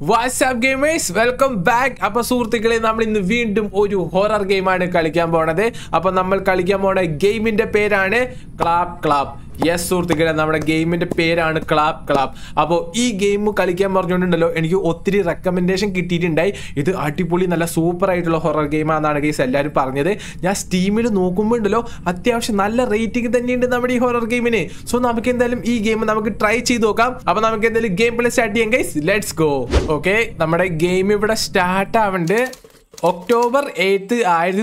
WhatsApp gamers welcome back. അപ്പൊ സുഹൃത്തുക്കളെ, നമ്മൾ ഇന്ന് വീണ്ടും ഒരു ഹൊറർ ഗെയിമാണ് കളിക്കാൻ പോണത്. അപ്പൊ നമ്മൾ കളിക്കാൻ പോണ ഗെയിമിന്റെ പേരാണ് ക്ലാപ്പ് ക്ലാപ്പ്. യെസ് സുഹൃത്തുക്കളെ, നമ്മുടെ ഗെയിമിന്റെ പേരാണ് ക്ലാപ്പ് ക്ലാപ്പ്. അപ്പോൾ ഈ ഗെയിം കളിക്കാൻ പറഞ്ഞുകൊണ്ടുണ്ടല്ലോ എനിക്ക് ഒത്തിരി റെക്കമെൻഡേഷൻ കിട്ടിയിട്ടുണ്ടായി. ഇത് അടിപൊളി നല്ല സൂപ്പർ ആയിട്ടുള്ള ഹൊറർ ഗെയിമാണെന്നാണ് ഗെയ്സ് എല്ലാവരും പറഞ്ഞത്. ഞാൻ സ്റ്റീമിൽ നോക്കുമ്പോൾ ഉണ്ടല്ലോ അത്യാവശ്യം നല്ല റേറ്റിംഗ് തന്നെയുണ്ട് നമ്മുടെ ഈ ഹൊറർ ഗെയിമിന്. സോ നമുക്ക് എന്തായാലും ഈ ഗെയിം നമുക്ക് ട്രൈ ചെയ്ത് നോക്കാം. അപ്പൊ നമുക്ക് എന്തായാലും ഗെയിം പ്ലേ സ്റ്റാർട്ട് ചെയ്യാം ഗൈസ്. Let's go. ഓക്കെ, നമ്മുടെ ഗെയിം ഇവിടെ സ്റ്റാർട്ട് ആവുന്നുണ്ട്. October 8,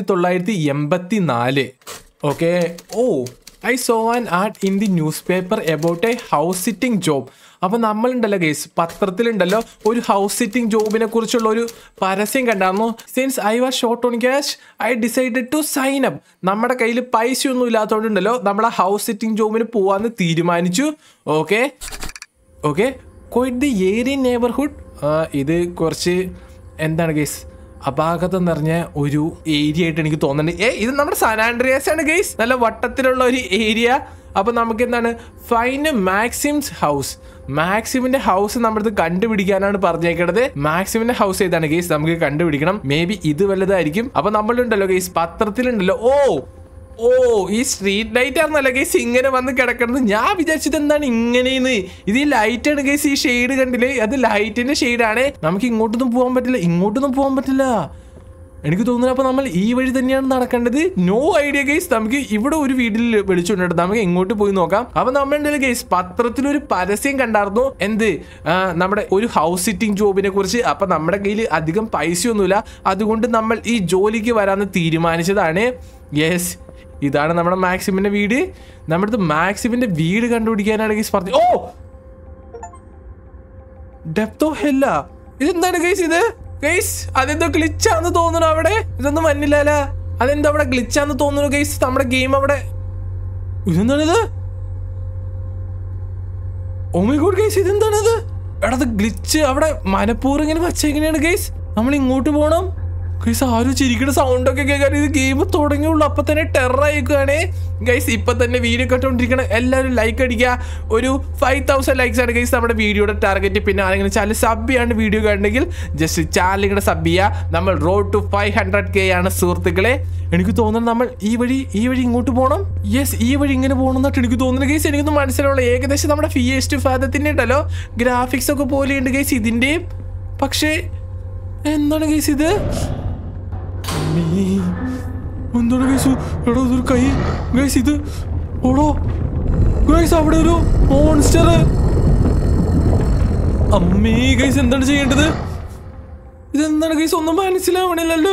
1984. Okay. I saw an ad in the newspaper about a house sitting job. അപ്പോൾ നമ്മളുണ്ടല്ലോ ഗൈസ്, പത്രത്തിലുണ്ടല്ലോ ഒരു ഹൗസ് സിറ്റിംഗ് ജോബിനെ കുറിച്ചുള്ള ഒരു പരസ്യം കണ്ടായിരുന്നു. Since I was short on cash I decided to sign up. നമ്മുടെ കയ്യിൽ പൈസയൊന്നും ഇല്ലാത്തതുകൊണ്ടുണ്ടല്ലോ നമ്മൾ ആ ഹൗസ് സിറ്റിംഗ് ജോബിന് പോവാന്ന് തീരുമാനിച്ചു. Okay okay quiet the area neighbourhood. ഇത് കുറച്ച് എന്താണ് ഗൈസ് അപാകതം നിറഞ്ഞ ഒരു ഏരിയ ആയിട്ട് എനിക്ക് തോന്നുന്നുണ്ട്. ഇത് നമ്മുടെ സാൻ ആൻഡ്രിയാസ് ആണ് ഗൈസ്, നല്ല വട്ടത്തിലുള്ള ഒരു ഏരിയ. അപ്പൊ നമുക്ക് എന്താണ് ഫൈൻഡ് മാക്സിംസ് ഹൗസ്. മാക്സിമിന്റെ ഹൗസ് നമ്മളത് കണ്ടുപിടിക്കാനാണ് പറഞ്ഞേക്കണത്. മാക്സിമിന്റെ ഹൗസ് ഏതാണ് ഗൈസ് നമുക്ക് കണ്ടുപിടിക്കണം. മേ ബി ഇത് വല്ലതായിരിക്കും. അപ്പൊ നമ്മളുണ്ടല്ലോ ഗൈസ് പത്രത്തിലുണ്ടല്ലോ ഈ സ്ട്രീറ്റ് ലൈറ്റ് ആണെന്നല്ല ഗൈസ് ഇങ്ങനെ വന്ന് കിടക്കുന്നത്. ഞാൻ വിചാരിച്ചത് എന്താണ് ഇങ്ങനെയെന്ന്. ഇത് ഈ ലൈറ്റ് ആണ് ഗൈസ്, ഈ ഷെയ്ഡ് കണ്ടില്ലേ, അത് ലൈറ്റിന്റെ ഷെയ്ഡാണ്. നമുക്ക് ഇങ്ങോട്ടൊന്നും പോകാൻ പറ്റില്ല, ഇങ്ങോട്ടൊന്നും പോകാൻ പറ്റില്ല എനിക്ക് തോന്നുന്നു. അപ്പൊ നമ്മൾ ഈ വഴി തന്നെയാണ് നടക്കേണ്ടത്. No idea guys. നമുക്ക് ഇവിടെ ഒരു വീട്ടിൽ വിളിച്ചുകൊണ്ടിട്ട് നമുക്ക് ഇങ്ങോട്ട് പോയി നോക്കാം. അപ്പൊ നമ്മളുടെ ഗൈസ് പത്രത്തിലൊരു പരസ്യം കണ്ടായിരുന്നു. എന്ത് നമ്മുടെ ഒരു ഹൗസ് സിറ്റിംഗ് ജോബിനെ കുറിച്ച്. അപ്പൊ നമ്മുടെ കയ്യിൽ അധികം പൈസയൊന്നുമില്ല, അതുകൊണ്ട് നമ്മൾ ഈ ജോലിക്ക് വരാന്ന് തീരുമാനിച്ചതാണ്. യെസ്, ഇതാണ് നമ്മുടെ മാക്സിമിന്റെ വീട്. നമ്മുടെ മാക്സിമിന്റെ വീട് കണ്ടുപിടിക്കാനാണ് ഗൈസ് പറഞ്ഞു. Depth of hell. ഇതെന്താണ് ഗൈസ് ഇത്? ഗൈസ് അതെന്തോ ഗ്ലിച്ചാന്ന് തോന്നുന്നു. അവിടെ ഇതൊന്നും വന്നില്ല. അതെന്തോ അവിടെ ഗ്ലിച്ചാന്ന് തോന്നുന്നു ഗൈസ്. നമ്മുടെ ഗെയിം അവിടെ ഇതെന്താണിത്? ഓ മൈ ഗോഡ് ഗൈസ്, ഇതെന്താണിത്? എടാ അത് ഗ്ലിച്ച് അവിടെ മനപ്പൂർവ്വം ഇങ്ങനെ വച്ചെങ്ങനെയാണ് ഗൈസ്. നമ്മൾ ഇങ്ങോട്ട് പോകണം ഗൈസ്. ആരും ചിരിക്കുന്ന സൗണ്ട് ഒക്കെ കേൾക്കാൻ. ഇത് ഗെയിം തുടങ്ങിയുള്ളൂ, അപ്പൊ തന്നെ ടെറർ ആയിക്കുകയാണ് ഗൈസ്. ഇപ്പൊ തന്നെ വീഡിയോ കണ്ടുകൊണ്ടിരിക്കണം. എല്ലാവരും ലൈക്ക് അടിക്കുക. ഒരു 5000 ലൈക്സ് ആണ് ഗൈസ് നമ്മുടെ വീഡിയോയുടെ ടാർഗറ്റ്. പിന്നെ ആരെങ്കിലും ചാനൽ സബ് ചെയ്യാണ്ട് വീഡിയോ കാണണമെങ്കിൽ ജസ്റ്റ് ചാനൽ ഇങ്ങനെ സബ് ചെയ്യുക. നമ്മൾ റോഡ് ടു 500K ആണ് സുഹൃത്തുക്കളെ. എനിക്ക് തോന്നുന്നത് നമ്മൾ ഈ വഴി ഇങ്ങോട്ട് പോകണം. യെസ്, ഈ വഴി ഇങ്ങനെ പോകണം എന്നിട്ട് എനിക്ക് തോന്നുന്നത് ഗൈസ്. എനിക്കൊന്നും മനസ്സിലാവുള്ള ഏകദേശം നമ്മുടെ ഫിയസ്റ്റ് ഫാദത്തിന്റെ ഉണ്ടല്ലോ ഗ്രാഫിക്സ് ഒക്കെ പോലെയുണ്ട് ഗൈസ് ഇതിന്റെയും. പക്ഷേ എന്താണ് ഗൈസ് ഇത്? എന്താണ് ഗൈസ്? എടോ ഇതൊരു കൈ ഗൈസ്. ഇത് ഓടോ ഗൈസ്, അവിടെ ഒരു മോൺസ്റ്റർ. അമ്മേ ഗൈസ്, എന്താണ് ചെയ്യേണ്ടത്? ഇതെന്താണ് ഗൈസ്? ഒന്നും മനസ്സിലാവണില്ലല്ലോ.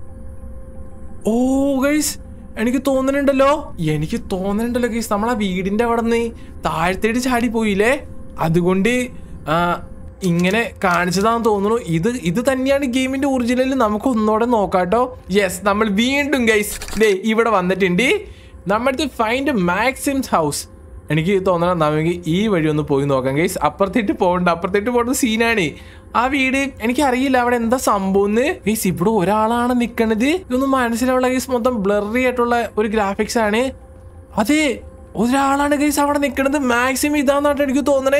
ഗൈസ് എനിക്ക് തോന്നുന്നുണ്ടല്ലോ ഗൈസ് നമ്മളാ വീടിന്റെ അവിടെ നിന്ന് താഴത്തേക്ക് ചാടി പോയില്ലേ, അതുകൊണ്ട് ഇങ്ങനെ കാണിച്ചതാന്ന് തോന്നുന്നു. ഇത് തന്നെയാണ് ഗെയിമിന്റെ ഒറിജിനൽ. നമുക്ക് ഒന്നോടെ നോക്കാട്ടോ. യെസ്, നമ്മൾ വീണ്ടും ഗൈസ് ഇവിടെ വന്നിട്ടുണ്ട്. നമ്മുടെ ഫൈൻഡ് മാക്സിംസ് ഹൗസ്. എനിക്ക് തോന്നണം നമുക്ക് ഈ വഴി ഒന്ന് പോയി നോക്കാം ഗൈസ്. അപ്പുറത്തേട്ട് പോകേണ്ട സീനാണ് ആ വീട്. എനിക്കറിയില്ല അവിടെ എന്താ സംഭവം ഗൈസ്. ഇവിടെ ഒരാളാണ് നിക്കണത്. ഇതൊന്നും മനസ്സിലാവുള്ള ഗൈസ്. മൊത്തം ബ്ലറി ആയിട്ടുള്ള ഒരു ഗ്രാഫിക്സ് ആണ്. അതെ, ഒരാളാണ് ഗൈസ് അവിടെ നിക്കണത്. മാക്സിമം ഇതാന്നായിട്ട് എനിക്ക് തോന്നണേ.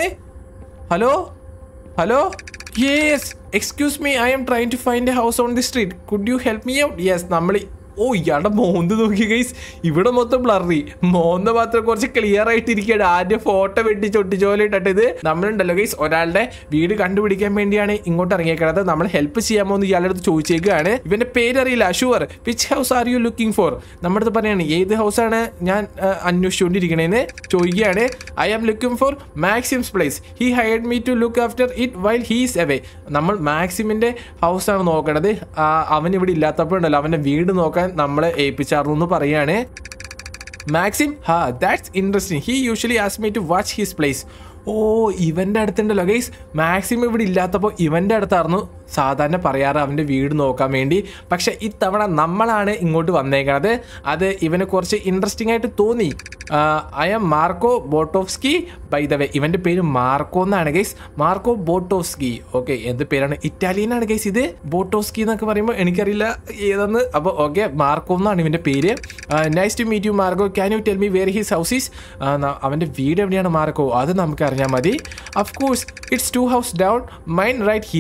Hello yes, excuse me, I am trying to find a house on the street, could you help me out? Yes, നമ്മൾ ഇയാളുടെ മോന്ത് നോക്കി ഗൈസ്. ഇവിടെ മൊത്തം ബ്ലറി, മോന്ത മാത്രം കുറച്ച് ക്ലിയർ ആയിട്ടിരിക്കുകയാണ്. ആദ്യം ഫോട്ടോ ഒട്ടിച്ചോലെ ഇട്ടിട്ട് ഇത് നമ്മളുണ്ടല്ലോ ഗൈസ് ഒരാളുടെ വീട് കണ്ടുപിടിക്കാൻ വേണ്ടിയാണ് ഇങ്ങോട്ട് ഇറങ്ങിയേക്കണത്. നമ്മൾ ഹെൽപ്പ് ചെയ്യാമോ എന്ന് ഇയാളുടെ അടുത്ത് ചോദിച്ചേക്കാണ്. ഇവന്റെ പേരറിയില്ല. Sure, which house are you looking for? നമ്മുടെ അടുത്ത് പറയാണ് ഏത് ഹൗസാണ് ഞാൻ അന്വേഷിച്ചുകൊണ്ടിരിക്കണേന്ന് ചോദിക്കുകയാണ്. I am looking for Maxim's place. He hired me to look after it while he's away. നമ്മൾ മാക്സിമിന്റെ ഹൗസാണ് നോക്കണത്. അവൻ ഇവിടെ ഇല്ലാത്തപ്പോഴുണ്ടല്ലോ അവന്റെ വീട് നോക്കാൻ നമ്മളെ ഏൽപ്പിച്ചാർന്നു പറയാണ്. Maxim, that's interesting. He usually ask me to watch his place. ഇവന്റെ അടുത്തുണ്ടല്ലോ ഗൈസ്. മാക്സിമം ഇവിടെ ഇല്ലാത്തപ്പോൾ ഇവന്റെ അടുത്തായിരുന്നു സാധാരണ പറയാറ് അവന്റെ വീട് നോക്കാൻ വേണ്ടി. പക്ഷെ ഇത്തവണ നമ്മളാണ് ഇങ്ങോട്ട് വന്നേക്കണത്. അത് ഇവന് കുറച്ച് ഇൻട്രസ്റ്റിംഗ് ആയിട്ട് തോന്നി. I am Marco Botowski. By the way ഇവന്റെ പേര് മാർക്കോ എന്നാണ് ഗൈസ്. മാർക്കോ ബോട്ടോവ്സ്കി. ഓക്കെ, എന്ത് പേരാണ്? ഇറ്റാലിയൻ ആണ് ഗൈസ് ഇത്. ബോട്ടോവ്സ്കി എന്നൊക്കെ പറയുമ്പോൾ എനിക്കറിയില്ല ഏതെന്ന്. അപ്പോൾ ഓക്കെ, മാർക്കോ എന്നാണ് ഇവന്റെ പേര്. Nice to meet you Marco. Can you tell me where his house is? അവന്റെ വീട് എവിടെയാണ് മാർക്കോ? അത് നമുക്ക് അറിഞ്ഞാൽ മതി. Of course it's 2 house down, mine right here.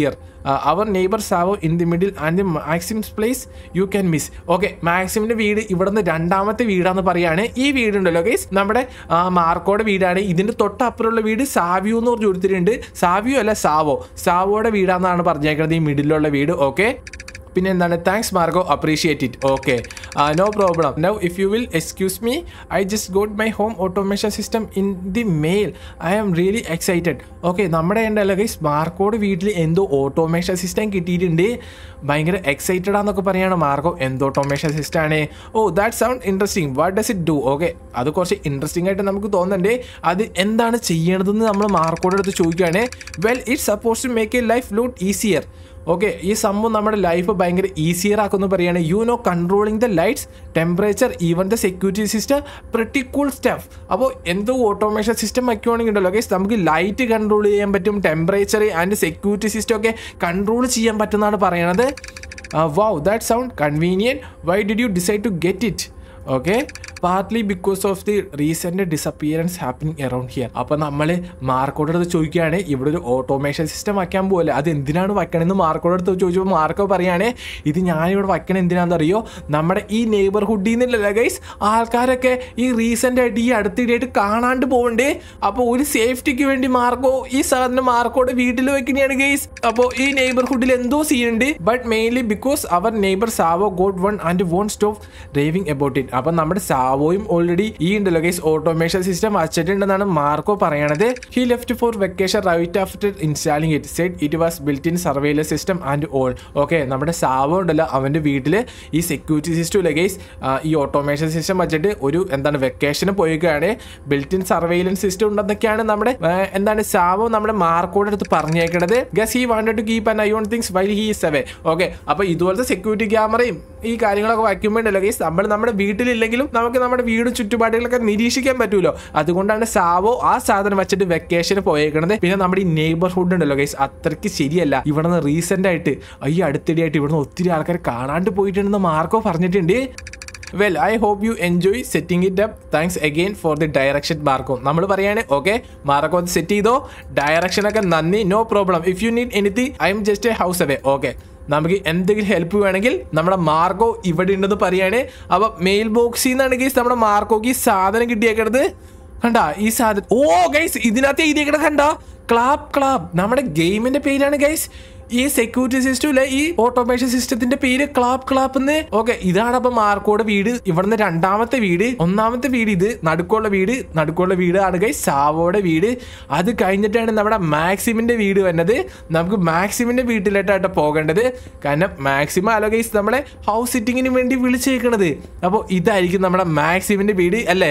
Our neighbour Sao in the middle and the Maxim's place you can miss. Okay, മാക്സിമിന്റെ വീട് ഇവിടുന്ന് രണ്ടാമത്തെ വീടാന്ന് പറയാണ്. ഈ വീടുണ്ടല്ലോ ഗൈസ് നമ്മുടെ മാർക്കോയുടെ വീടാണ്. ഇതിന്റെ തൊട്ടപ്പുറമുള്ള വീട് സാവിയോ എന്ന് പറഞ്ഞ ഒരുത്തിരുണ്ട്. സാവിയോ അല്ല സാവോയുടെ വീടാന്നാണ് പറഞ്ഞേക്കുന്നത് ഈ മിഡിലുള്ള വീട്. ഓക്കെ, പിന്നെ എന്താണ് thanks Marco, appreciate it. Okay, no problem. Now if you will excuse me, I just got my home automation system in the mail. I am really excited. Okay, നമ്മുടെ ഉണ്ടല്ലോ ഗൈസ് മാർക്കോയുടെ വീട്ടിൽ എന്തോ ഓട്ടോമേഷൻ സിസ്റ്റം കിട്ടിയിട്ടുണ്ട്. ഭയങ്കര excited ആണെന്നൊക്കെ പറയാണ് Marco. എന്തോ automation system ആണ്. Oh that sound interesting. What does it do? Okay, അത് കുറച്ച് ഇൻട്രസ്റ്റിംഗ് ആയിട്ട് നമുക്ക് തോന്നുന്നുണ്ട്. അത് എന്താണ് ചെയ്യണതെന്ന് നമ്മൾ മാർക്കോയുടെ അടുത്ത് ചോദിക്കുകയാണ്. Well it's suppose to make a life lot easier. Okay, ഈ സംഭവം നമ്മുടെ ലൈഫ് ഭയങ്കര ഈസിയർ ആക്കുമെന്ന് പറയുകയാണ്. You know controlling the lights, temperature, even the security system, pretty cool stuff. അപ്പോൾ എന്തോ ഓട്ടോമേഷൻ സിസ്റ്റം വയ്ക്കുവാണെങ്കിൽ ഉണ്ടല്ലോ ഗൈസ് നമുക്ക് ലൈറ്റ് കൺട്രോൾ ചെയ്യാൻ പറ്റും, ടെമ്പറേച്ചർ ആൻഡ് സെക്യൂരിറ്റി സിസ്റ്റം ഒക്കെ കൺട്രോൾ ചെയ്യാൻ പറ്റുമെന്നാണ് പറയണത്. Wow, that sound convenient. Why did you decide to get it? Okay, partly because of the recent disappearance happening around here. അപ്പോൾ നമ്മൾ മാർക്കോയുടെ അടുത്ത് ചോദിക്കുകയാണ്, ഇവിടെ ഒരു ഓട്ടോമേഷൻ സിസ്റ്റം വയ്ക്കാൻ പോലെ അത് എന്തിനാണ് വയ്ക്കണമെന്ന് മാർക്കോയുടെ അടുത്ത് ചോദിച്ചപ്പോൾ മാർക്കോ പറയുകയാണ്, ഇത് ഞാനിവിടെ വയ്ക്കണം എന്തിനാണെന്ന് അറിയോ, നമ്മുടെ ഈ നെയ്ബർഹുഡിൽ നിന്നല്ല ഗൈസ് ആൾക്കാരൊക്കെ ഈ റീസെൻ്റ് ആയിട്ട് ഈ അടുത്തിടെയായിട്ട് കാണാണ്ട് പോകണ്ടേ. അപ്പോൾ ഒരു സേഫ്റ്റിക്ക് വേണ്ടി മാർക്കോ ഈ സാധനം മാർക്കോയുടെ വീട്ടിൽ വെക്കുന്നതാണ് ഗൈസ്. അപ്പോൾ ഈ നെയ്ബർഹുഡിൽ എന്തോ ചെയ്യുന്നുണ്ട്. But mainly because our neighbour Sao got one and won't stop raving about it. അപ്പം നമ്മുടെ സാവോയും ഓൾറെഡി ഈ ഉണ്ടല്ലോ ഗൈസ് ഓട്ടോമേഷൻ സിസ്റ്റം വച്ചിട്ടുണ്ടെന്നാണ് മാർക്കോ പറയണത്. He left for vacation right after installing it, said it was built in surveillance system and all. Okay, നമ്മുടെ Sao ഉണ്ടല്ലോ അവൻ്റെ വീട്ടിൽ ഈ സെക്യൂരിറ്റി സിസ്റ്റം ഇല്ല ഗൈസ്, ഈ ഓട്ടോമേഷൻ സിസ്റ്റം വെച്ചിട്ട് ഒരു എന്താണ് വെക്കേഷന് പോയിക്കുകയാണ്. ബിൽറ്റ് ഇൻ സർവൈലൻസ് സിസ്റ്റം ഉണ്ടെന്നൊക്കെയാണ് നമ്മുടെ എന്താണ് സാവോ നമ്മുടെ മാർക്കോയുടെ അടുത്ത് പറഞ്ഞേക്കണത്. Guess he wanted to keep an eye on things while he is away. Okay, അപ്പോൾ ഇതുപോലത്തെ സെക്യൂരിറ്റി ക്യാമറയും ഈ കാര്യങ്ങളൊക്കെ വയ്ക്കുമ്പോഴല്ലോ ഗൈസ് നമ്മൾ നമ്മുടെ വീട്ടിലില്ലെങ്കിലും നമുക്ക് നമ്മുടെ വീടും ചുറ്റുപാടുകളൊക്കെ നിരീക്ഷിക്കാൻ പറ്റുമല്ലോ. അതുകൊണ്ടാണ് സാവോ ആ സാധനം വെച്ചിട്ട് വെക്കേഷന് പോയേക്കണത്. പിന്നെ നമ്മുടെ ഈ നെയ്ബർഹുഡ് ഉണ്ടല്ലോ ഗൈസ് അത്രയ്ക്ക് ശരിയല്ല. ഇവിടുന്ന് റീസെന്റ് ആയിട്ട് ഈ അടുത്തിടെയായിട്ട് ഇവിടുന്ന് ഒത്തിരി ആൾക്കാർ കാണാണ്ട് പോയിട്ടുണ്ടെന്ന് മാർക്കോ പറഞ്ഞിട്ടുണ്ട്. Well I hope you enjoy setting it up. Thanks again for the direction Marco. നമ്മൾ പറയാണ് ഓക്കെ മാർക്കോ അത് സെറ്റ് ചെയ്തോ, ഡയറക്ഷനൊക്കെ നന്ദി, no problem. If you need anything I'm just a house away. Okay, നമുക്ക് എന്തെങ്കിലും help വേണമെങ്കിൽ നമ്മുടെ മാർക്കോ ഇവിടെ ഉണ്ടെന്ന് പറയാണ്. അപ്പൊ മെയിൽ ബോക്സിൽ നിന്നാണ് ഗൈസ് നമ്മുടെ മാർക്കോക്ക് ഈ സാധനം കിട്ടിയേക്കണത്. കണ്ടാ ഈ സാധനം? ഓ ഗൈസ് ഇതിനകത്ത് എഴുതിയേക്കണ കണ്ടാ, ക്ലാപ്പ്. നമ്മുടെ ഗെയിമിന്റെ പേരാണ് ഗൈസ്. ഈ സെക്യൂരിറ്റി സിസ്റ്റം ഈ ഓട്ടോമേഷൻ സിസ്റ്റത്തിന്റെ പേര് ക്ലാപ്പ് എന്ന്. ഓക്കെ, ഇതാണ് അപ്പൊ മാർക്കോയുടെ വീട്. ഇവിടുന്ന് രണ്ടാമത്തെ വീട്, ഒന്നാമത്തെ വീട് ഇത് നടുക്കുള്ള വീടാണ് ഗൈസ് സാവോയുടെ വീട്. അത് കഴിഞ്ഞിട്ടാണ് നമ്മുടെ മാക്സിമിന്റെ വീട് വന്നത്. നമുക്ക് മാക്സിമിന്റെ വീട്ടിലോട്ടായിട്ട് പോകേണ്ടത്. കാരണം മാക്സിമം അല്ലോ ഗൈസ് നമ്മളെ ഹൗസ് സിറ്റിങ്ങിന് വേണ്ടി വിളിച്ചേക്കണത്. അപ്പോൾ ഇതായിരിക്കും നമ്മുടെ മാക്സിമിന്റെ വീട് അല്ലേ?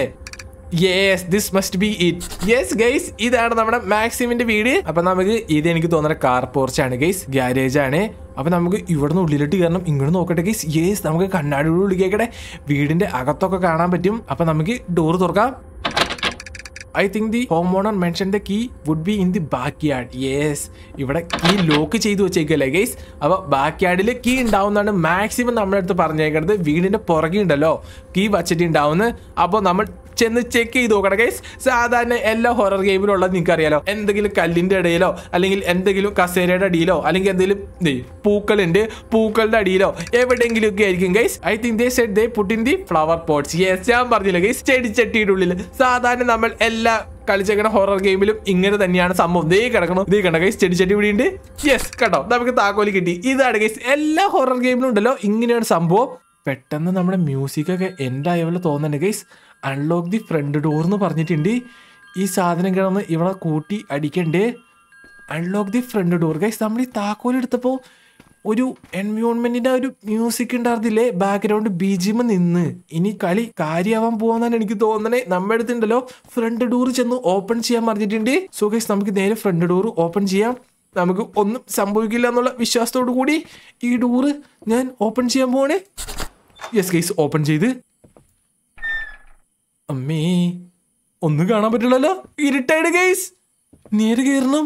Yes, this must be it. Yes guys, ഇതാണ് നമ്മുടെ മാക്സിമിന്റെ വീട്. അപ്പൊ നമുക്ക് ഇത് എനിക്ക് തോന്നുന്ന കാർ പോർച്ചാണ് ഗൈസ്, ഗ്യാരേജ് ആണ്. അപ്പൊ നമുക്ക് ഇവിടുന്ന് ഉള്ളിലോട്ട് കയറണം. ഇങ്ങോട്ട് നോക്കട്ടെ ഗൈസ്. യെസ്, നമുക്ക് കണ്ണാടിയോട് ഉള്ളിലേക്കടെ വീടിന്റെ അകത്തൊക്കെ കാണാൻ പറ്റും. അപ്പൊ നമുക്ക് ഡോർ തുറക്കാം. I think the homeowner mentioned the key would be in the backyard. Yes, ഇവിടെ കീ ലോക്ക് ചെയ്ത് വെച്ചേക്കല്ലേ ഗൈസ്. അപ്പോൾ ബാക്ക് യാർഡിൽ കീ ഉണ്ടാവുന്നതാണ് മാക്സിമം നമ്മുടെ അടുത്ത് പറഞ്ഞേക്കുന്നത്. വീടിന്റെ പുറകെ ഉണ്ടല്ലോ കീ വച്ചിട്ടുണ്ടാവുന്നത്. അപ്പോൾ നമ്മൾ ചെന്ന് ചെക്ക് ചെയ്ത് നോക്കണം ഗൈസ്. സാധാരണ എല്ലാ ഹൊറർ ഗെയിമിലും ഉള്ളത് നിങ്ങൾക്ക് അറിയാലോ, എന്തെങ്കിലും കല്ലിന്റെ ഇടയിലോ അല്ലെങ്കിൽ എന്തെങ്കിലും കസേരയുടെ അടിയിലോ അല്ലെങ്കിൽ എന്തെങ്കിലും പൂക്കളുണ്ട് പൂക്കളുടെ അടിയിലോ എവിടെയെങ്കിലും ഒക്കെ ആയിരിക്കും guys. I think they said they put in the flower pots. Yes, ഞാൻ പറഞ്ഞില്ല ഗൈസ്, ചെടിച്ചട്ടിയുടെ ഉള്ളിൽ. സാധാരണ നമ്മൾ എല്ലാ കളിച്ചേക്കണ ഹൊറർ ഗെയിമിലും ഇങ്ങനെ തന്നെയാണ് സംഭവം. ദേ കിടക്കണം, ദേ കണ്ട ഗൈസ് ചെടി ഇവിടെ ഉണ്ട്. യെസ് കേട്ടോ, നമുക്ക് താക്കോലി കിട്ടി. ഇതാണ് ഗൈസ്, എല്ലാ ഹൊറർ ഗെയിമിലും ഉണ്ടല്ലോ ഇങ്ങനെയാണ് സംഭവം. പെട്ടെന്ന് നമ്മുടെ മ്യൂസിക്കൊക്കെ എന്തായ പോലെ തോന്നുന്നുണ്ട് guys. Unlock the front door എന്ന് പറഞ്ഞിട്ടുണ്ട്. ഈ സാധനം കിടന്ന് ഇവിടെ കൂട്ടി അടിക്കണ്ടേ. Unlock the front door guys. നമ്മൾ ഈ താക്കോലെടുത്തപ്പോൾ ഒരു എൻവയോൺമെന്റിന്റെ ഒരു മ്യൂസിക് ഉണ്ടായിരുന്നില്ലേ ബാക്ക്ഗ്രൗണ്ട് BGM നിന്ന്. ഇനി കളി കാര്യമാവാൻ പോവാന്നാണ് എനിക്ക് തോന്നണേ. നമ്മുടെ അടുത്തുണ്ടല്ലോ ഫ്രണ്ട് ഡോർ ചെന്ന് ഓപ്പൺ ചെയ്യാൻ പറഞ്ഞിട്ടുണ്ട്. സോ ഗൈസ് നമുക്ക് നേരെ ഫ്രണ്ട് ഡോർ ഓപ്പൺ ചെയ്യാം. നമുക്ക് ഒന്നും സംഭവിക്കില്ല എന്നുള്ള വിശ്വാസത്തോടു കൂടി ഈ ഡോറ് ഞാൻ ഓപ്പൺ ചെയ്യാൻ പോവാണേ. യെസ് ഗൈസ്, ഓപ്പൺ ചെയ്ത്. അമ്മേ, ഒന്നും കാണാൻ പറ്റില്ലല്ലോ, ഇരുട്ടായിട്ട് ഗൈസ്. നേരെ കയറണം.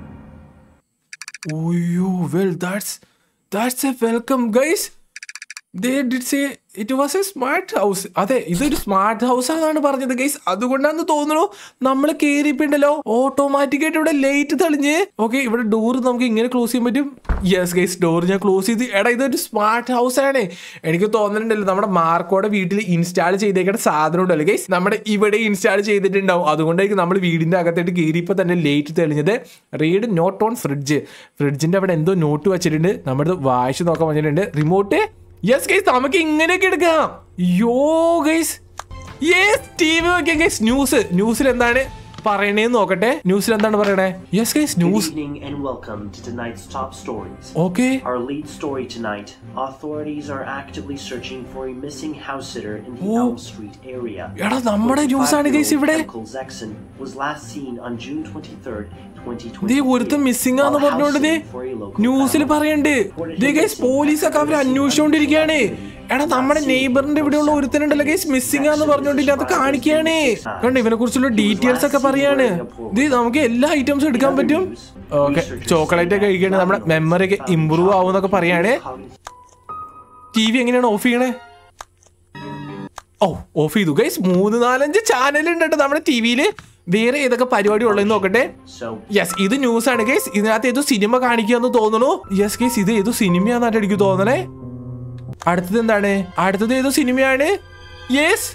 ഓയ്യോ, well that's a welcome guys. They did say it was a smart house. അതെ, ഇതൊരു സ്മാർട്ട് ഹൗസ് ആണെന്നാണ് പറഞ്ഞത് ഗൈസ്. അതുകൊണ്ടാന്ന് തോന്നുന്നു നമ്മൾ കയറിയിട്ടുണ്ടല്ലോ ഓട്ടോമാറ്റിക്കായിട്ട് ഇവിടെ ലൈറ്റ് തെളിഞ്ഞ്. ഓക്കെ, ഇവിടെ ഡോർ നമുക്ക് ഇങ്ങനെ ക്ലോസ് ചെയ്യാൻ പറ്റും. യെസ് ഗൈസ്, ഡോർ ഞാൻ ക്ലോസ് ചെയ്ത്. എടാ, ഇതൊരു സ്മാർട്ട് ഹൗസ് ആണ്. എനിക്ക് തോന്നുന്നുണ്ടല്ലോ നമ്മുടെ മാർക്കോടെ വീട്ടിൽ ഇൻസ്റ്റാൾ ചെയ്തേക്കേണ്ട സാധനം ഉണ്ടല്ലോ ഗൈസ്, നമ്മുടെ ഇവിടെ ഇൻസ്റ്റാൾ ചെയ്തിട്ടുണ്ടാവും. അതുകൊണ്ടായിരിക്കും നമ്മൾ വീടിന്റെ അകത്തായിട്ട് കയറിയപ്പോൾ തന്നെ ലൈറ്റ് തെളിഞ്ഞത്. Read note on fridge. ഫ്രിഡ്ജിന്റെ അവിടെ എന്തോ നോട്ട് വെച്ചിട്ടുണ്ട്. നമ്മുടെ വായിച്ച് നോക്കാൻ പറഞ്ഞിട്ടുണ്ട്. റിമോട്ട്. യെസ് ഗൈസ്, നമുക്ക് ഇങ്ങനെയൊക്കെ എടുക്കാം. യോ ഗൈസ്, യെസ് ടിവി നോക്കിയാ ഗൈസ്. ന്യൂസിൽ എന്താണ് പറയണേന്ന് നോക്കട്ടെ. ന്യൂസിൽ എന്താണ് പറയണേ? Yes guys, news. Good evening and welcome to tonight's top stories. Okay. Our lead story tonight: authorities are actively searching for a missing house sitter in the Elm Street area. എടാ, നമ്മുടെ news ആണ് guys ഇവിടെ. Michael Jackson was last seen on June 23rd, 2020. ദേ ഒരുത്തൻ missing ആന്ന് പറഞ്ഞോണ്ട് ദേ ന്യൂസിൽ പറയണ്ട്. ദേ ഗൈസ്, പോലീസൊക്കെ അവർ അന്വേഷിച്ചുകൊണ്ടിരിക്കുകയാണ്. എടാ, നമ്മുടെ നെയ്ബറിന്റെ ഇവിടെയുള്ള ഒരുത്തനുണ്ടല്ലോ ഗൈസ്, മിസ്സിംഗ് ആന്ന് പറഞ്ഞോണ്ടില്ല, അത് കാണിക്കുകയാണ്. കണ്ട് ഇവനെ കുറിച്ചുള്ള ഡീറ്റെയിൽസ് ഒക്കെ പറയാണ്. ഇത് നമുക്ക് എല്ലാ ഐറ്റംസും എടുക്കാൻ പറ്റും. ഓക്കെ, ചോക്ലേറ്റ് ഒക്കെ കഴിക്കണേ നമ്മുടെ മെമ്മറി ഒക്കെ ഇമ്പ്രൂവ് ആവും എന്നൊക്കെ പറയാണ്. ടി വി എങ്ങനെയാണ് ഓഫ് ചെയ്യണേ? ഓ, ഓഫ് ചെയ്തു ഗൈസ്. 3-4-5 ചാനൽ ഉണ്ട് നമ്മുടെ ടി വിയില്. വേറെ ഏതൊക്കെ പരിപാടി ഉള്ളതെന്ന് നോക്കട്ടെ. യെസ്, ഇത് ന്യൂസ് ആണ് ഗൈസ്. ഇതിനകത്ത് ഏതോ സിനിമ കാണിക്കാന്ന് തോന്നുന്നു. യെസ് ഗൈസ്, ഇത് ഏതോ സിനിമയാന്നായിട്ട് എനിക്ക് തോന്നണേ. അടുത്തത് എന്താണ്? അടുത്തത് ഏതോ സിനിമയാണ്. യെസ്,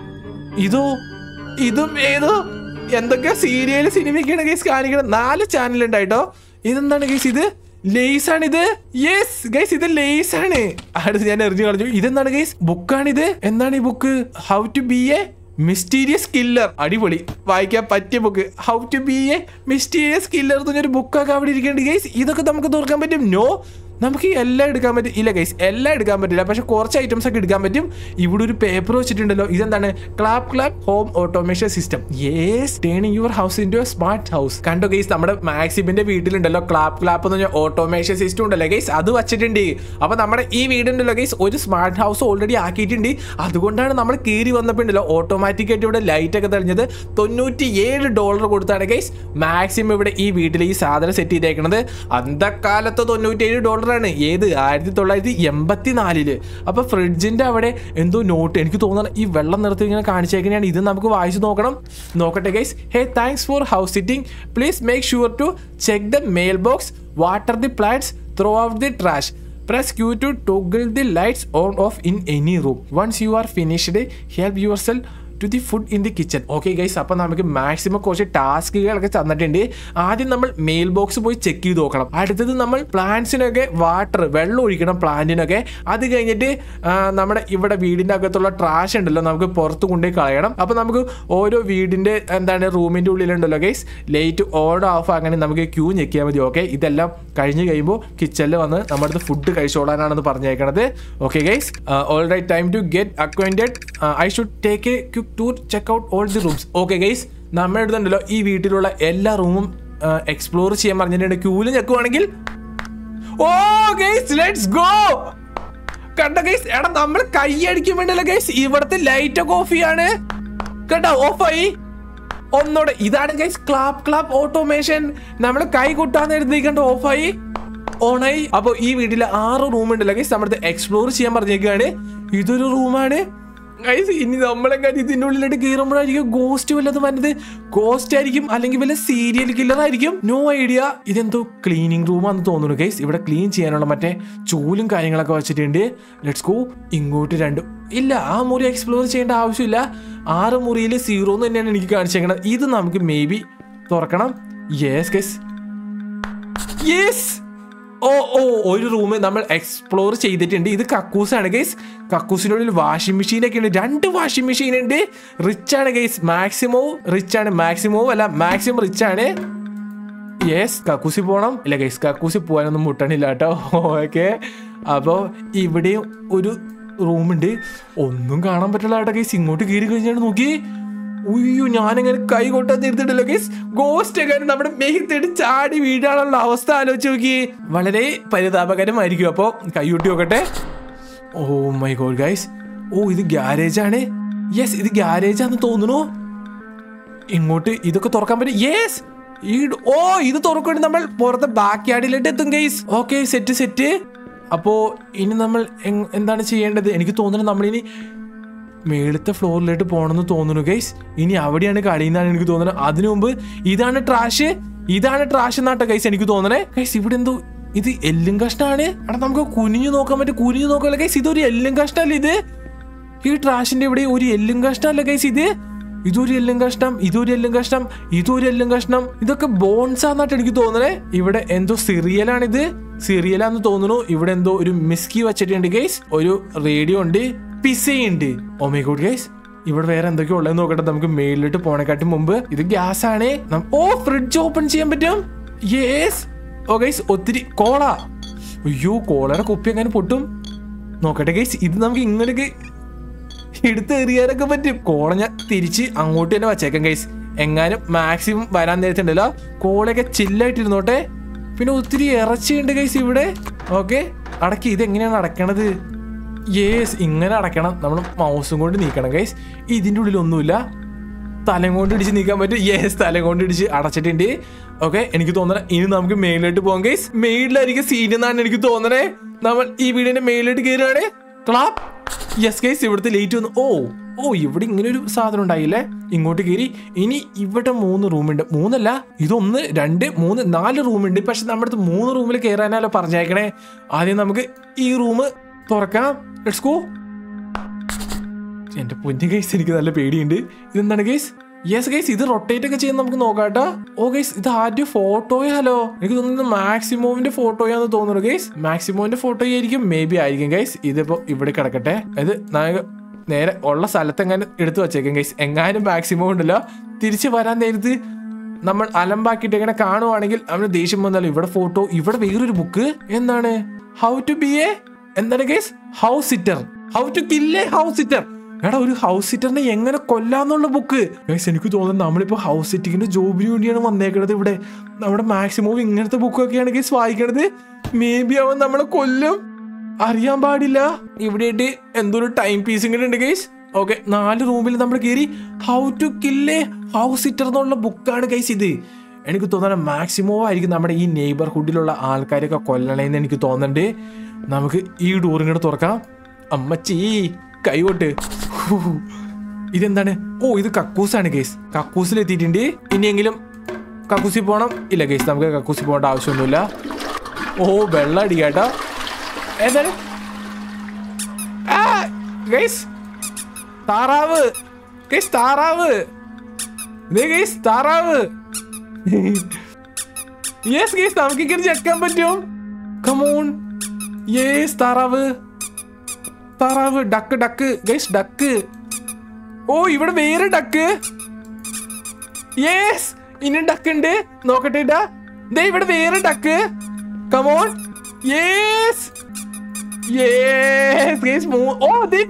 ഇതും ഏതോ എന്തൊക്കെ സീരിയൽ സിനിമയൊക്കെയാണ് ഗൈസ് കാണിക്കണം. 4 ചാനൽ ഉണ്ടായിട്ടോ. ഇതെന്താണ് ഗൈസ്? ഇത് ലേസ് ആണ്. ഇത് യെസ് ഗൈസ്, ഇത് ലേസ് ആണ്. അടുത്ത് ഞാൻ എറിഞ്ഞു കളഞ്ഞു. ഇതെന്താണ് ഗൈസ്? ബുക്കാണിത്. എന്താണ് ഈ book? How to be a mysterious killer. അടിപൊളി, വായിക്കാൻ പറ്റിയ book. How to be a mysterious killer എന്ന് പറഞ്ഞൊരു ബുക്കൊക്കെ അവിടെ ഇരിക്കുന്നുണ്ട് ഗൈസ്. ഇതൊക്കെ നമുക്ക് തുറക്കാൻ പറ്റും? നോ, നമുക്ക് എല്ലാം എടുക്കാൻ പറ്റും. ഇല്ല ഗൈസ്, എല്ലാം എടുക്കാൻ പറ്റില്ല, പക്ഷെ കുറച്ച് ഐറ്റംസ് ഒക്കെ എടുക്കാൻ പറ്റും. ഇവിടെ ഒരു പേപ്പർ വെച്ചിട്ടുണ്ടല്ലോ. ഇതെന്താണ്? Clap home automation system. Yes, turning your house into a smart house. കണ്ടോ ഗൈസ്, നമ്മുടെ മാക്സിമിന്റെ വീട്ടിലുണ്ടല്ലോ ക്ലാപ്പ് എന്ന് പറഞ്ഞ ഓട്ടോമേഷൻ സിസ്റ്റം ഉണ്ടല്ലോ ഗൈസ്, അത് വെച്ചിട്ടുണ്ട്. അപ്പൊ നമ്മുടെ ഈ വീടുണ്ടല്ലോ ഗൈസ്, ഒരു സ്മാർട്ട് ഹൗസ് ഓൾറെഡി ആക്കിയിട്ടുണ്ട്. അതുകൊണ്ടാണ് നമ്മൾ കയറി വന്നപ്പോണ്ടല്ലോ ഓട്ടോമാറ്റിക് ആയിട്ട് ഇവിടെ ലൈറ്റ് ഒക്കെ തെളിഞ്ഞത്. $97 കൊടുത്താണ് ഗൈസ് മാക്സിമം ഇവിടെ ഈ വീട്ടിൽ ഈ സാധനം സെറ്റ് ചെയ്തേക്കുന്നത്. അന്തക്കാലത്ത് $97 ആണ്. ഏത് 1984. അപ്പൊ ഫ്രിഡ്ജിന്റെ അവിടെ എന്തോ നോട്ട്, എനിക്ക് തോന്നുന്നു ഈ വെള്ളം നിറത്തിൽ ഇങ്ങനെ കാണിച്ചേക്കുന്നതാണ്. ഇത് നമുക്ക് വായിച്ചു നോക്കട്ടെ guys. Hey, thanks for house sitting. Please make sure to check the mail box, water the plants, throw out the trash, press Q to toggle the lights on off in any room. Once you are finished, help yourself to the food in the kitchen. Okay guys, അപ്പം നമുക്ക് maximum കുറച്ച് ടാസ്കുകളൊക്കെ തന്നിട്ടുണ്ട്. ആദ്യം നമ്മൾ mail box പോയി check ചെയ്ത് നോക്കണം. അടുത്തത് നമ്മൾ പ്ലാന്റ്സിനൊക്കെ വെള്ളം ഒഴിക്കണം പ്ലാന്റിനൊക്കെ. അത് കഴിഞ്ഞിട്ട് നമ്മുടെ ഇവിടെ വീടിൻ്റെ അകത്തുള്ള ട്രാഷ് ഉണ്ടല്ലോ നമുക്ക് പുറത്ത് കൊണ്ടുപോയി കളയണം. അപ്പം നമുക്ക് ഓരോ വീടിൻ്റെ റൂമിൻ്റെ ഉള്ളിലുണ്ടല്ലോ ഗൈസ് ലൈറ്റ് ഓൺ ഓഫ് അങ്ങനെ നമുക്ക് ക്യൂ ഞെക്കിയാൽ മതി. ഓക്കെ, ഇതെല്ലാം കഴിഞ്ഞ് കഴിയുമ്പോൾ കിച്ചണിൽ വന്ന് നമ്മുടെ അടുത്ത് ഫുഡ് കഴിച്ചോളാനാണെന്ന് പറഞ്ഞേക്കണത്. Okay guys, all right, time to get acquainted. I should take a quick tour, check out all the rooms. Okay guys, നമ്മൾ എടുത്തുണ്ടല്ലോ ഈ വീട്ടിലുള്ള എല്ലാ റൂമും എക്സ്പ്ലോർ ചെയ്യാൻ പറഞ്ഞിട്ടുണ്ട്. ക്യൂല് ഞെക്കുവാണെങ്കിൽ ഓ ഗൈസ്, ലെറ്റ്സ് ഗോ. കണ്ടോ ഗൈസ്, എടാ നമ്മൾ കൈ അടിക്കാൻ വേണ്ടിയല്ല ഗൈസ്, ഇവിടുത്തെ ലൈറ്റ് ഒക്കെ ഓഫ് ചെയ്യാണ്. കേട്ടോ, ഓഫായി. ഒന്നോടെ ഇതാണ് ഗൈസ് ക്ലാപ്പ് ഓട്ടോമേഷൻ. നമ്മൾ കൈ കൊട്ടാന്ന് എഴുതിക്കണ്ട, ഓഫായി, ഓണായി. അപ്പൊ ഈ വീട്ടിൽ 6 റൂം ഉണ്ടല്ലോ ഗൈസ്, നമ്മുടെ എക്സ്പ്ലോർ ചെയ്യാൻ പറഞ്ഞേക്കാണ്. ഇതൊരു റൂമാണ് ഗൈസ്. ഇനി നമ്മളെങ്ങനെ ഇതിൻ്റെ ഉള്ളിലായിട്ട് കയറുമ്പോഴായിരിക്കും ഗോസ്റ്റ് വല്ലതും വന്നത്. ഗോസ്റ്റ് ആയിരിക്കും, അല്ലെങ്കിൽ വല്ല സീരിയൽ കില്ലർ ആയിരിക്കും. No idea. ഇതെന്തോ ക്ലീനിങ് റൂമാണെന്ന് തോന്നുന്നു ഗൈസ്. ഇവിടെ ക്ലീൻ ചെയ്യാനുള്ള മറ്റേ ചൂലും കാര്യങ്ങളൊക്കെ വെച്ചിട്ടുണ്ട്. Let's go. ഇങ്ങോട്ട് 2 ഇല്ല, ആ മുറി എക്സ്പ്ലോർ ചെയ്യേണ്ട ആവശ്യമില്ല. 6 മുറിയിൽ 0 എന്ന് തന്നെയാണ് എനിക്ക് കാണിച്ചേക്കുന്നത്. ഇത് നമുക്ക് മേ ബി തുറക്കണം. Yes guys, yes. ഒരു റൂം നമ്മൾ എക്സ്പ്ലോർ ചെയ്തിട്ടുണ്ട്. ഇത് കക്കൂസാണ് ഗൈസ്. കക്കൂസിൻ്റെ ഉള്ളിൽ വാഷിംഗ് മെഷീനൊക്കെ ഉണ്ട്. 2 വാഷിംഗ് മെഷീൻ ഉണ്ട്. റിച്ച് ആണ് ഗൈസ്, മാക്സിമം റിച്ച് ആണ്. മാക്സിമം റിച്ച് ആണ്. യെസ്, കക്കൂസി പോകണം. ഇല്ല ഗൈസ്, കക്കൂസി പോകാനൊന്നും മുട്ടണില്ല കേട്ടോ. ഓക്കെ, അപ്പോൾ ഇവിടെയും ഒരു റൂമുണ്ട്. ഒന്നും കാണാൻ പറ്റില്ല കേട്ടോ ഗൈസ്. ഇങ്ങോട്ട് കയറി കഴിഞ്ഞാണ് നോക്കി. ഉയ്യോ, ഞാനങ്ങനെ കൈ കൊട്ടാൻ തീർത്തിട്ടില്ല ഗൈസ്. ഗോസ്റ്റ് ഒക്കെ നമ്മുടെ മേഹത്തേട്ട് ചാടി വീഴാനുള്ള അവസ്ഥ ആലോചിച്ച് നോക്കി. വളരെ പരിതാപകരമായിരിക്കും. അപ്പോൾ കൈയൂട്ടി നോക്കട്ടെ. Oh my God guys. ഇത് ഗ്യാരേജ് ആണ്. യെസ്, ഇത് ഗ്യാരേജാന്ന് തോന്നുന്നു. ഇങ്ങോട്ട് ഇതൊക്കെ തുറക്കാൻ പറ്റും. യെസ്, ഇത് തുറക്കൊണ്ട് നമ്മൾ പുറത്തെ ബാക്ക് യാർഡിലോട്ട് എത്തും ഗൈസ്. Okay, set. അപ്പോൾ ഇനി നമ്മൾ എന്താണ് ചെയ്യേണ്ടത്? എനിക്ക് തോന്നുന്നത് നമ്മളിനി മേളത്തെ ഫ്ലോറിലോട്ട് പോകണമെന്ന് തോന്നുന്നു ഗൈസ്. ഇനി അവിടെയാണ് കളിയെന്നാണ് എനിക്ക് തോന്നുന്നത്. അതിനു മുമ്പ് ഇതാണ് ട്രാഷ് എന്നാട്ടോ ഗൈസ് എനിക്ക് തോന്നണേ. ഗൈസ് ഇവിടെ എന്തോ ഇത് എല്ലും കഷ്ണാണ്. അവിടെ നമുക്ക് കുനിഞ്ഞു നോക്കാൻ പറ്റും. കുനിഞ്ഞു നോക്കാമല്ലോ ഗൈസ്. ഇതൊരു എല്ലും കഷ്ണല്ലേ ഇത്? ഈ ട്രാഷിന്റെ ഇവിടെ ഒരു എല്ലും കഷ്ണമല്ല ഗൈസ് ഇത്. ഇതൊരു എല്ലും കഷ്ണം, ഇതൊരു എല്ലും കഷ്ണം, ഇതൊരു എല്ലും കഷ്ണം. ഇതൊക്കെ ബോൺസ് ആണെന്നായിട്ട് എനിക്ക് തോന്നണേ. ഇവിടെ എന്തോ സിറിയലാണിത്. സിറിയലാന്ന് തോന്നുന്നു. ഇവിടെ എന്തോ ഒരു മിസ്കി വെച്ചിട്ടുണ്ട് ഗൈസ്. ഒരു റേഡിയോ ഉണ്ട്, പിസയുണ്ട്. ഓ മൈ ഗോഡ് ഗൈസ്, ഇവിടെ വേറെ എന്തൊക്കെയോ ഉള്ളതെന്ന് നോക്കട്ടെ. നമുക്ക് മേളിലോട്ട് പോണേക്കാട്ടും മുമ്പ് ഇത് ഗ്യാസ് ആണ്. ഓ ഫ്രിഡ്ജ് ഓപ്പൺ ചെയ്യാൻ പറ്റും. യെസ്. ഓ ഗൈസ് ഒത്തിരി കോള. അയ്യോ കോളയുടെ കുപ്പി എങ്ങനെ പൊട്ടും നോക്കട്ടെ ഗൈസ്. ഇത് നമുക്ക് ഇങ്ങനെയൊക്കെ എടുത്ത് എറിയാനൊക്കെ പറ്റും. കോള ഞാൻ തിരിച്ച് അങ്ങോട്ട് തന്നെ വച്ചേക്കാം ഗൈസ്. എങ്ങാനും മാക്സിമം വരാൻ നേരത്തുണ്ടല്ലോ കോളയൊക്കെ ചില്ലായിട്ടിരുന്നോട്ടെ. പിന്നെ ഒത്തിരി ഇറച്ചിയുണ്ട് ഗൈസ് ഇവിടെ. ഓക്കെ അടക്കി. ഇത് എങ്ങനെയാണ് അടക്കണത്? യേസ് ഇങ്ങനെ അടക്കണം. നമ്മൾ മൗസും കൊണ്ട് നീക്കണം ഗൈസ്. ഇതിൻ്റെ ഉള്ളിലൊന്നുമില്ല. തലം കൊണ്ട് ഇടിച്ച് നീക്കാൻ പറ്റും. യേസ് തലം കൊണ്ട് ഇടിച്ച് അടച്ചിട്ടുണ്ട്. ഓക്കെ എനിക്ക് തോന്നണേ ഇനി നമുക്ക് മേളിലോട്ട് പോകാം ഗൈസ്. മേളിലായിരിക്കും സീൻ എന്നാണ് എനിക്ക് തോന്നണേ. നമ്മൾ ഈ വീടിന്റെ മേളിലോട്ട് കയറുകയാണ്. ക്ലാപ്പ്. യെസ് ഗൈസ് ഇവിടുത്തെ ലേറ്റ് വന്നു. ഓ ഇവിടെ ഇങ്ങനെ ഒരു സാധനം ഉണ്ടായില്ലേ. ഇങ്ങോട്ട് കയറി. ഇനി ഇവിടെ 3 റൂമുണ്ട്. 3 ഇത് 1 2 3 4 റൂമുണ്ട്. പക്ഷെ നമ്മുടെ അടുത്ത് 3 റൂമിൽ കയറാനല്ലോ പറഞ്ഞേക്കണേ. ആദ്യം നമുക്ക് ഈ റൂം തുറക്കാം. Let's go. എന്റെ പൊന്നു ഗൈസ് എനിക്ക് നല്ല പേടിയുണ്ട്. ഇതെന്താണ് ഗൈസ്? യെസ് ഗൈസ് ഇത് റൊട്ടേറ്റ് ഒക്കെ ചെയ്യാൻ നമുക്ക് നോക്കാട്ടോ. ഓ ഗൈസ് ഇത് ആദ്യം ഫോട്ടോയാലോ? എനിക്ക് തോന്നുന്നു മാക്സിമോവിന്റെ ഫോട്ടോയാന്ന് തോന്നുന്നു ഗൈസ്. മാക്സിമോവിന്റെ ഫോട്ടോ ആയിരിക്കും. മേ ബി ആയിരിക്കും ഗൈസ്. ഇതിപ്പോ ഇവിടെ കിടക്കട്ടെ. ഇത് നേരെ ഉള്ള സ്ഥലത്ത് എങ്ങാനും എടുത്തു വച്ചേക്കാം ഗൈസ്. എങ്ങാനും മാക്സിമം ഉണ്ടല്ലോ തിരിച്ച് വരാൻ നേരത്ത് നമ്മൾ അലമ്പാക്കിയിട്ട് എങ്ങനെ കാണുവാണെങ്കിൽ അവന് ദേഷ്യം വന്നല്ലോ. ഇവിടെ ഫോട്ടോ, ഇവിടെ വേറൊരു ബുക്ക്. എന്താണ് ഹൗ ടു ബി എ എന്താണ് guys? House sitter. How to kill a house sitter. എടാ ഒരു ഹൗസ് സിറ്ററിനെ എങ്ങനെ കൊല്ലാന്നുള്ള ബുക്ക് ഗൈസ്. എനിക്ക് തോന്നുന്നു നമ്മളിപ്പോ ഹൗസ് സിറ്റിങ്ങിന്റെ ജോബിന് വേണ്ടിയാണ് വന്നേക്കണത്. ഇവിടെ നമ്മുടെ മാക്സിമം ഇങ്ങനത്തെ ബുക്കൊക്കെയാണ് ഗൈസ് വായിക്കണത്. മേ ബി അവൻ നമ്മളെ കൊല്ലും, അറിയാൻ പാടില്ല. ഇവിടെ എന്തോ ഒരു ടൈം പീസും കൂടെ ഉണ്ട് ഗൈസ്. ഓക്കെ 4 റൂമിൽ നമ്മൾ കയറി. How to kill a house sitter എന്നുള്ള ബുക്കാണ് ഗൈസ് ഇത്. എനിക്ക് തോന്നുന്നത് മാക്സിമം ആയിരിക്കും നമ്മുടെ ഈ നെയ്ബർഹുഡിലുള്ള ആൾക്കാരൊക്കെ കൊല്ലണേന്ന് എനിക്ക് തോന്നുന്നുണ്ട്. നമുക്ക് ഈ ഡോറും കൂടെ തുറക്കാം. അമ്മച്ചി കൈകൊട്ട്. ഇതെന്താണ്? ഓ ഇത് കക്കൂസാണ് ഗൈസ്. കക്കൂസിൽ എത്തിയിട്ടുണ്ട്. ഇനിയെങ്കിലും കക്കൂസി പോകണം. ഇല്ല ഗൈസ് നമുക്ക് കക്കൂസി പോകേണ്ട ആവശ്യമൊന്നുമില്ല. ഓ വെള്ളം അടിക്കാട്ടോ. എന്താണ് ഗൈസ്? താറാവ് ഗൈസ്. താറാവ് ഗൈസ്. താറാവ്. യെസ് ഗൈസ് നമുക്ക് ഇങ്ങനെ ചെക്കാൻ പറ്റും. കമോൺ. യെസ് താറാവ്. താറാവ്. Duck guys. ഡക്ക്. ഓ ഇവിടെ വേറെ ഡക്ക്. യെസ് ഇനി ഡക്ക് ഉണ്ട്. നോക്കട്ടെ ദേ ഇവിടെ വേറെ duck. Come on. Yes yes guys. Oh ദേ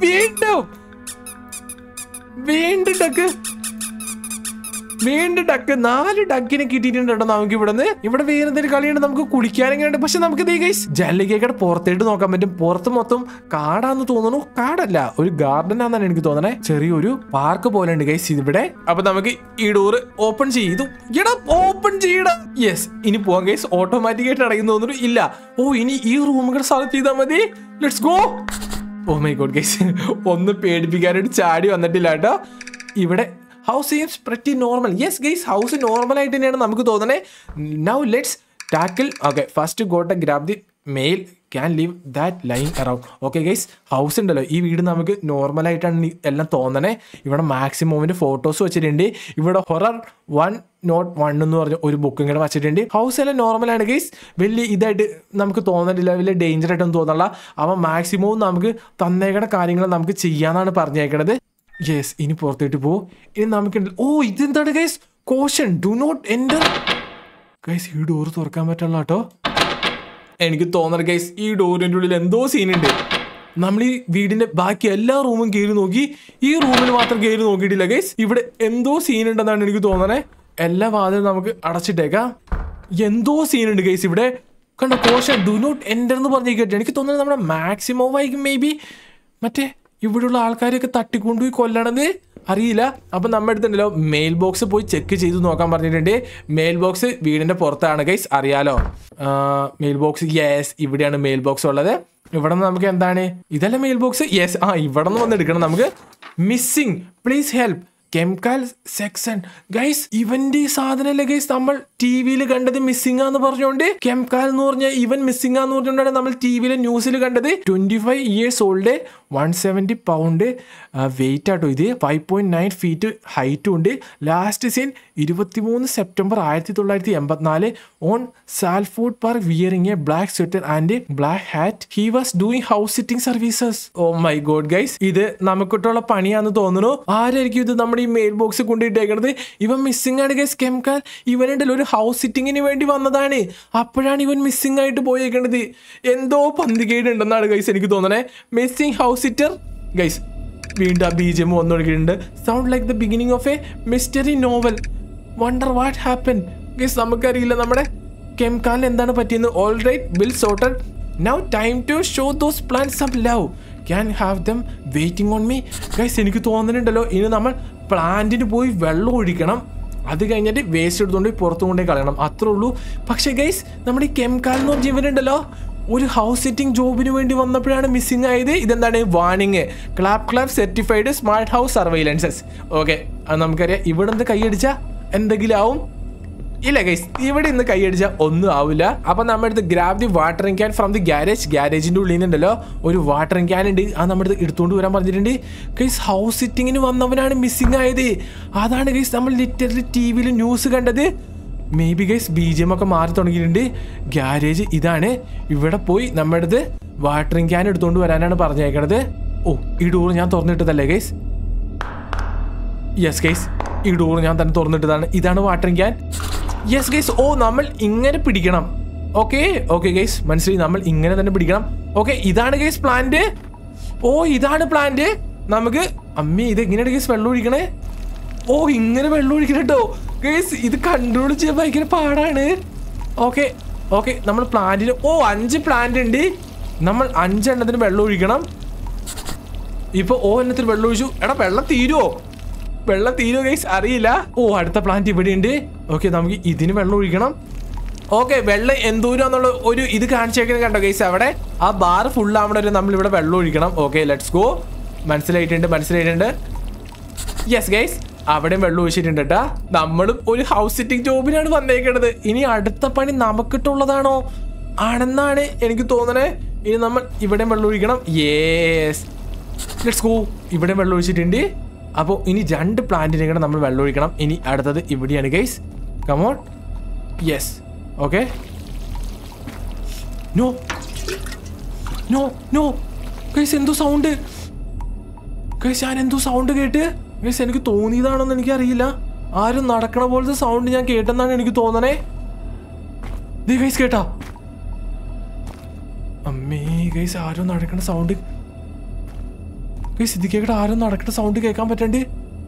വീണ്ടും ഡക്ക്. വീണ്ടും ഡക്ക്. 4 ഡക്കിനെ കിട്ടിയിട്ടുണ്ട് കേട്ടോ നമുക്ക് ഇവിടുന്ന്. ഇവിടെ വേറെ എന്തെങ്കിലും കളിയുണ്ട്. നമുക്ക് കുളിക്കാനെങ്കിലും. പക്ഷെ നമുക്ക് ജനലിക്കേക്കടെ പുറത്തേട്ട് നോക്കാൻ പറ്റും. പുറത്ത് മൊത്തം കാടാന്ന് തോന്നുന്നു. കാടല്ല, ഒരു ഗാർഡൻ ആണെന്നാണ് എനിക്ക് തോന്നണേ. ചെറിയൊരു പാർക്ക് പോലെ ഉണ്ട് ഗൈസ് ഇവിടെ. അപ്പൊ നമുക്ക് ഈ ഡോറ് ഓപ്പൺ ചെയ്തു. ഓപ്പൺ ചെയ്യണം. യെസ് ഇനി പോവാം ഗൈസ്. ഓട്ടോമാറ്റിക് ആയിട്ട് അടയുന്നു തോന്നുന്നു. ഇല്ല. ഓ ഇനി ഈ റൂമുകൾ സെലക്ട് ചെയ്താൽ മതി. Let's go. Oh my God guys ഒന്ന് പേടിപ്പിക്കാനായിട്ട് ചാടി വന്നിട്ടില്ല കേട്ടോ. ഇവിടെ house seems pretty normal. Yes guys house normal ആയിട്ട് തന്നെയാണ് നമുക്ക് തോന്നണേ. Now let's tackle. Okay first got grab the mail can leave that lying around. Okay guys house ഉണ്ടല്ലോ ഈ വീട് നമുക്ക് നോർമലായിട്ടാണ് എല്ലാം തോന്നണേ. ഇവിടെ മാക്സിമോമിൻ്റെ ഫോട്ടോസ് വെച്ചിട്ടുണ്ട്. ഇവിടെ ഹൊറർ 101 എന്ന് പറഞ്ഞ ഒരു ബുക്കും കൂടെ വെച്ചിട്ടുണ്ട്. ഹൗസ് എല്ലാം നോർമലാണ് ഗൈസ്. വലിയ ഇതായിട്ട് നമുക്ക് തോന്നില്ല, വലിയ ഡേഞ്ചർ ആയിട്ടൊന്നും തോന്നല്ല. അവൻ മാക്സിമവും നമുക്ക് തന്നേക്കണ കാര്യങ്ങൾ നമുക്ക് ചെയ്യാന്നാണ് പറഞ്ഞേക്കണത്. യെസ് ഇനി പുറത്തേട്ട് പോകും. ഇനി നമുക്ക് ഓ ഇതെന്താണ് guys? Caution do not enter. Guys ഈ ഡോറ് തുറക്കാൻ പറ്റുള്ള കേട്ടോ. എനിക്ക് തോന്നണ ഗൈസ് ഈ ഡോറിൻ്റെ ഉള്ളിൽ എന്തോ സീനുണ്ട്. നമ്മൾ ഈ വീടിന്റെ ബാക്കി എല്ലാ റൂമും കയറി നോക്കി, ഈ റൂമിൽ മാത്രം കയറി നോക്കിയിട്ടില്ല ഗൈസ്. ഇവിടെ എന്തോ സീനുണ്ടെന്നാണ് എനിക്ക് തോന്നണേ. എല്ലാ വാതിലും നമുക്ക് അടച്ചിട്ടേക്കാം. എന്തോ സീനുണ്ട് ഗൈസ് ഇവിടെ. കണ്ട കോഷൻ ഡു നോട്ട് എൻ്റർ എന്ന് പറഞ്ഞേക്കട്ടെ. എനിക്ക് തോന്നുന്നത് നമ്മുടെ മാക്സിമം ആയിരിക്കും മേ ബി. മറ്റേ ഇവിടെയുള്ള ആൾക്കാരെയൊക്കെ തട്ടിക്കൊണ്ടുപോയി കൊല്ലണത് അറിയില്ല. അപ്പം നമ്മുടെ അടുത്തുണ്ടല്ലോ മെയിൽ ബോക്സ് പോയി ചെക്ക് ചെയ്ത് നോക്കാൻ പറഞ്ഞിട്ടുണ്ട്. മെയിൽ ബോക്സ് വീടിന്റെ പുറത്താണ് ഗൈസ്, അറിയാലോ. മെയിൽ ബോക്സ് യെസ്, ഇവിടെയാണ് മെയിൽ ബോക്സ് ഉള്ളത്. ഇവിടെ നിന്ന് നമുക്ക് എന്താണ്, ഇതല്ല മെയിൽ ബോക്സ്. യെസ്, ഇവിടെ നിന്ന് വന്ന് എടുക്കണം നമുക്ക്. Missing, please help, chemical section. Guys ഇവന്റെ ഈ സാധനല്ലേ ഗൈസ് നമ്മൾ ടി വിയിൽ കണ്ടത് മിസ്സിംഗ് ആന്ന് പറഞ്ഞുകൊണ്ട്. കെമിക്കൽ എന്ന് പറഞ്ഞ ഇവൻ മിസ്സിംഗ് ആന്ന് പറഞ്ഞുകൊണ്ടാണ് നമ്മൾ ടി വിയിലെ ന്യൂസിൽ കണ്ടത്. 25 years ഓൾഡ്, 170 pound വെയിറ്റ് ആട്ടോ. ഇത് 5.9 feet ഹൈറ്റും ഉണ്ട്. Last seen 23 September 1984 on Salford park wearing a black sweater and black hat. He was doing house sitting services. Oh my God guys, ഇത് നമുക്കിട്ടുള്ള പണിയാന്ന് തോന്നുന്നു. ആരായിരിക്കും ഇത് നമ്മുടെ ഈ മെയിൽ ബോക്സ് കൊണ്ടിട്ടേക്കണത്? ഇവൻ മിസ്സിംഗ് ആണ് ഗൈസ്. കെമിക്കൽ ഇവനുണ്ടല്ലോ ഒരു ഹൗസ് സിറ്റിങ്ങിന് വേണ്ടി വന്നതാണ്, അപ്പോഴാണ് ഇവൻ മിസ്സിംഗ് ആയിട്ട് പോയേക്കണത്. എന്തോ പന്തികേട് ഉണ്ടെന്നാണ് ഗൈസ് എനിക്ക് തോന്നണേ. Missing house sitter guys. വീണ്ടും ആ BGM വന്നൊടുക്കിയിട്ടുണ്ട്. Sound like the beginning of a mystery novel. Wonder what happen guys. നമുക്കറിയില്ല നമ്മുടെ കെമിക്കലിന് എന്താണ് പറ്റിയെന്ന്. All right, bill sorted. Now time to show those plants of love. Can have them waiting on me. Guys എനിക്ക് തോന്നുന്നുണ്ടല്ലോ ഇനി നമ്മൾ പ്ലാന്റിന് പോയി വെള്ളം ഒഴിക്കണം. അത് കഴിഞ്ഞിട്ട് വേസ്റ്റ് എടുത്തുകൊണ്ട് പുറത്തു കൊണ്ടേ കളയണം, അത്രേ ഉള്ളൂ. പക്ഷേ ഗൈസ് നമ്മുടെ ഈ കെമിക്കൽ എന്ന് പറഞ്ഞ ജീവനുണ്ടല്ലോ ഒരു ഹൗസ് സിറ്റിംഗ് ജോബിന് വേണ്ടി വന്നപ്പോഴാണ് മിസ്സിംഗ് ആയത്. ഇതെന്താണ് വാണിങ്, clap certified smart house surveillances. Okay, അത് നമുക്കറിയാം. ഇവിടെ നിന്ന് കൈയടിച്ചാൽ എന്തെങ്കിലും ആവും? ഇല്ല ഗൈസ്, ഇവിടെ ഇന്ന് കൈയടിച്ചാൽ ഒന്നും ആവില്ല. അപ്പൊ നമ്മുടെ അടുത്ത് grab the watering can from the ഗ്യാരേജിന്റെ ഉള്ളിൽ നിന്നുണ്ടല്ലോ ഒരു വാട്ടറിംഗ് ക്യാൻ ഉണ്ട്. അത് നമ്മുടെ അടുത്ത് എടുത്തുകൊണ്ട് വരാൻ പറഞ്ഞിട്ടുണ്ട്. ഗൈസ് ഹൗസ് സിറ്റിങ്ങിന് വന്നവനാണ് മിസ്സിംഗ് ആയത്. അതാണ് ഗൈസ് നമ്മൾ ലിറ്ററലി ടി വിയിൽ ന്യൂസ് കണ്ടത്. മേ ബി ഗൈസ് BGM ഒക്കെ മാറി തുടങ്ങിയിട്ടുണ്ട്. ഗ്യാരേജ് ഇതാണ്. ഇവിടെ പോയി നമ്മുടെ അടുത്ത് വാട്ടറിംഗ് ക്യാൻ എടുത്തുകൊണ്ട് വരാനാണ് പറഞ്ഞേക്കണത്. ഓ, ഈ ഡോർ ഞാൻ തുറന്നിട്ടതല്ലേ ഗൈസ്? യെസ് ഗൈസ്, ഈ ഡോർ ഞാൻ തന്നെ തുറന്നിട്ടതാണ്. ഇതാണ് watering can. Yes guys. Oh, നമ്മൾ ഇങ്ങനെ പിടിക്കണം. ഓക്കെ ഗൈസ്, മനസ്സിലായി. നമ്മൾ ഇങ്ങനെ തന്നെ പിടിക്കണം. ഓക്കെ, ഇതാണ് ഗൈസ് പ്ലാന്റ്. ഓ, ഇതാണ് പ്ലാന്റ്. നമുക്ക് അമ്മേ ഇത് എങ്ങനെയാണ് ഗൈസ് വെള്ളം ഒഴിക്കണേ? ഓ, ഇങ്ങനെ വെള്ളം ഒഴിക്കണം കേട്ടോ ഗൈസ്. ഇത് കൺട്രോൾ ചെയ്യാൻ ഭയങ്കര പാടാണ്. ഓക്കെ നമ്മൾ പ്ലാന്റിന് 5 പ്ലാന്റ് ഉണ്ട്. നമ്മൾ 5 എണ്ണത്തിന് വെള്ളം ഒഴിക്കണം. ഇപ്പൊ എണ്ണത്തിന് വെള്ളം ഒഴിച്ചു. എടാ വെള്ളം തീരുമോ ഗൈസ്? അറിയില്ല. അടുത്ത പ്ലാന്റ് ഇവിടെ ഉണ്ട്. ഓക്കെ, നമുക്ക് ഇതിന് വെള്ളം ഒഴിക്കണം. ഓക്കെ, വെള്ളം എന്തോരാന്നുള്ള ഒരു ഇത് കാണിച്ചേക്കുന്നത് കണ്ടോ ഗൈസ്? അവിടെ ആ ബാർ ഫുൾ ആവണ വരെ നമ്മൾ ഇവിടെ വെള്ളം ഒഴിക്കണം. Okay, let's go. മനസ്സിലായിട്ടുണ്ട്. യെസ് ഗൈസ്, അവിടെയും വെള്ളം ഒഴിച്ചിട്ടുണ്ട് കേട്ടാ. നമ്മളും ഒരു ഹൗസ് സിറ്റിംഗ് ജോബിനാണ് വന്നേക്കണത്. ഇനി അടുത്ത പണി നമുക്കിട്ടുള്ളതാണോ ആണെന്നാണ് എനിക്ക് തോന്നണേ. ഇനി നമ്മൾ ഇവിടെയും വെള്ളം ഒഴിക്കണം. Yes, let's go. ഇവിടെയും വെള്ളം ഒഴിച്ചിട്ടുണ്ട്. അപ്പോൾ ഇനി 2 പ്ലാന്റിനെ കൂടെ നമ്മൾ വെള്ളം ഒഴിക്കണം. ഇനി അടുത്തത് ഇവിടെയാണ് guys. Come on. Yes, okay. No guys, എന്തോ സൗണ്ട് ഗൈസ്. ഞാൻ എന്തോ സൗണ്ട് കേട്ട് ഗൈസ്. എനിക്ക് തോന്നിയതാണോന്ന് എനിക്കറിയില്ല. ആരും നടക്കണ പോലത്തെ സൗണ്ട് ഞാൻ കേട്ടെന്നാണ് എനിക്ക് തോന്നണേ. ഗൈസ് കേട്ടാ? അമ്മേ ഗൈസ്, ആരും നടക്കണ സൗണ്ട് ഗൈസ്. ഇത് കേൾക്കട്ടെ, ആരും നടക്കണ സൗണ്ട് കേൾക്കാൻ പറ്റണ്ട്.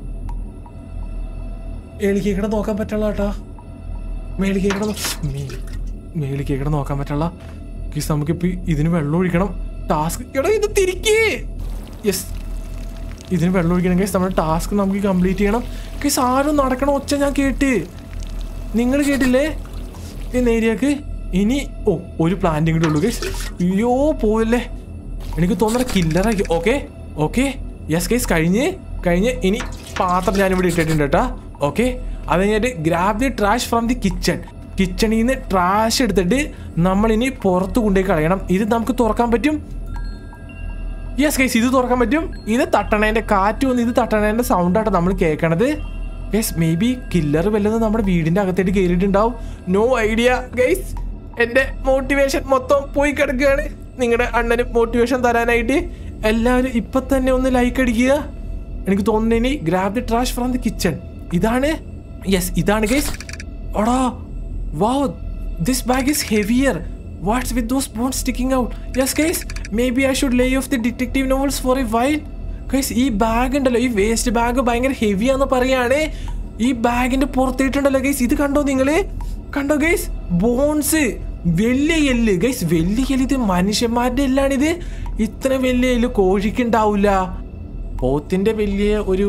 കേൾക്കണ നോക്കാൻ പറ്റുള്ള കേട്ടാ. മേളിൽ കേൾക്കണ നോക്കാൻ പറ്റുള്ള ഗൈസ്. നമുക്കിപ്പോ ഇതിന് വെള്ളം ഒഴിക്കണം. ടാസ്ക് ഇത് തിരിക്കേ. യെസ്, ഇതിന് വെള്ളം ഒഴിക്കണം ഗൈസ്. നമ്മുടെ ടാസ്ക് നമുക്ക് കംപ്ലീറ്റ് ചെയ്യണം ഗൈസ്. ആരും നടക്കണ ഒച്ച ഞാൻ കേട്ട്. നിങ്ങൾ കേട്ടില്ലേ ഈ നേരിയക്ക്? ഇനി ഒരു പ്ലാന്റും കൂടെ ഉള്ളൂ ഗൈസ്. അയ്യോ പോയല്ലേ, എനിക്ക് തോന്നുന്ന കില്ലറാക്കി. ഓക്കെ യെസ് ഗൈസ്, കഴിഞ്ഞ് ഇനി പാത്രം ഞാനിവിടെ ഇട്ടിട്ടുണ്ട് കേട്ടോ. ഓക്കെ, അത് കഴിഞ്ഞിട്ട് grab the trash from the കിച്ചണിൽ നിന്ന് ട്രാഷ് എടുത്തിട്ട് നമ്മളിനി പുറത്ത് കൊണ്ടുപോയി കളയണം. ഇത് നമുക്ക് തുറക്കാൻ പറ്റും. യെസ് ഗൈസ്, ഇത് തുറക്കാൻ പറ്റും. ഇത് തട്ടണേൻ്റെ കാറ്റ് വന്ന് ഇത് തട്ടണേൻ്റെ സൗണ്ടാട്ടോ നമ്മൾ കേൾക്കണത്. യെസ്, മേ ബി കില്ലർ വല്ലതും നമ്മുടെ വീടിൻ്റെ അകത്തേക്ക് കയറിയിട്ടുണ്ടാവും. No idea guys. എൻ്റെ മോട്ടിവേഷൻ മൊത്തം പോയി കിടക്കുകയാണ്. നിങ്ങളുടെ അണ്ണന് മോട്ടിവേഷൻ തരാനായിട്ട് എല്ലാവരും ഇപ്പം തന്നെ ഒന്ന് ലൈക്ക് അടിക്കുക. എനിക്ക് തോന്നുന്നു ഇനി grab the trash from the kitchen. ഇതാണ്. യെസ്, ഇതാണ് ഗൈസ്. ഓടാ wow, this bag is heavier. What's with those bones sticking out? Yes guys, maybe I should lay off the detective novels for a while. Guys, ഈ bag ഉണ്ടല്ലോ, ഈ waste bag ഭയങ്കര ഹെവിയാന്ന് പറയാണ്. ഈ ബാഗിന്റെ പുറത്തിട്ടുണ്ടല്ലോ guys. ഇത് കണ്ടോ നിങ്ങള്? കണ്ടോ ഗൈസ്? ബോൺസ്, വലിയ എല്ല് ഗൈസ്. വലിയ എല്ല്. ഇത് മനുഷ്യന്മാരുടെ എല്ലാണിത്. ഇത്ര വലിയ എല്ല് കോഴിക്കുണ്ടാവില്ല. പോത്തിന്റെ വലിയ ഒരു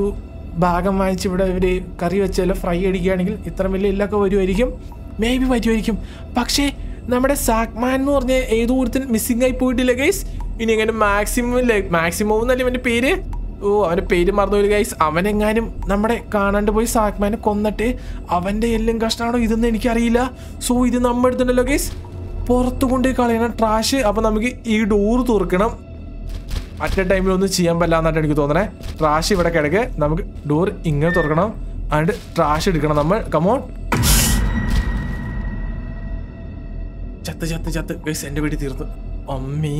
ഭാഗം വാങ്ങിച്ച് ഇവിടെ ഇവർ കറി വെച്ചാലോ ഫ്രൈ അടിക്കുകയാണെങ്കിൽ ഇത്ര വലിയ എല്ലൊക്കെ വരുമായിരിക്കും. മേ ബി വരുമായിരിക്കും. പക്ഷേ നമ്മുടെ സാക്മാൻ എന്ന് പറഞ്ഞ ഏതോ ഒരുത്തൻ മിസ്സിംഗ് ആയി പോയിട്ടില്ല ഗൈസ്. ഇനി എങ്ങനെ മാക്സിമം എന്നല്ലേ അവൻ്റെ പേര്? അവൻ്റെ പേര് മറന്നുപോയി ഗൈസ്. അവനെങ്ങാനും നമ്മുടെ കാണാണ്ട് പോയി സാക്മാനെ കൊന്നിട്ട് അവൻ്റെ എല്ലാം കഷ്ണമാണോ ഇതെന്ന് എനിക്കറിയില്ല. സോ ഇത് നമ്മൾ എടുത്തിട്ടുണ്ടല്ലോ ഗൈസ്, പുറത്തു കൊണ്ട് കളയണം ട്രാഷ്. അപ്പം നമുക്ക് ഈ ഡോറ് തുറക്കണം. അറ്റ് എ ടൈമിൽ ഒന്നും ചെയ്യാൻ പറ്റില്ലാന്നായിട്ട് എനിക്ക് തോന്നണേ. ട്രാഷ് ഇവിടെ കിടക്ക്. നമുക്ക് ഡോർ ഇങ്ങനെ തുറക്കണം. എന്നിട്ട് ട്രാഷ് എടുക്കണം നമ്മൾ. കമോൺ. ചത്ത് ഗൈസ്, എൻ്റെ വീട്ടിൽ തീർന്നു. അമ്മേ,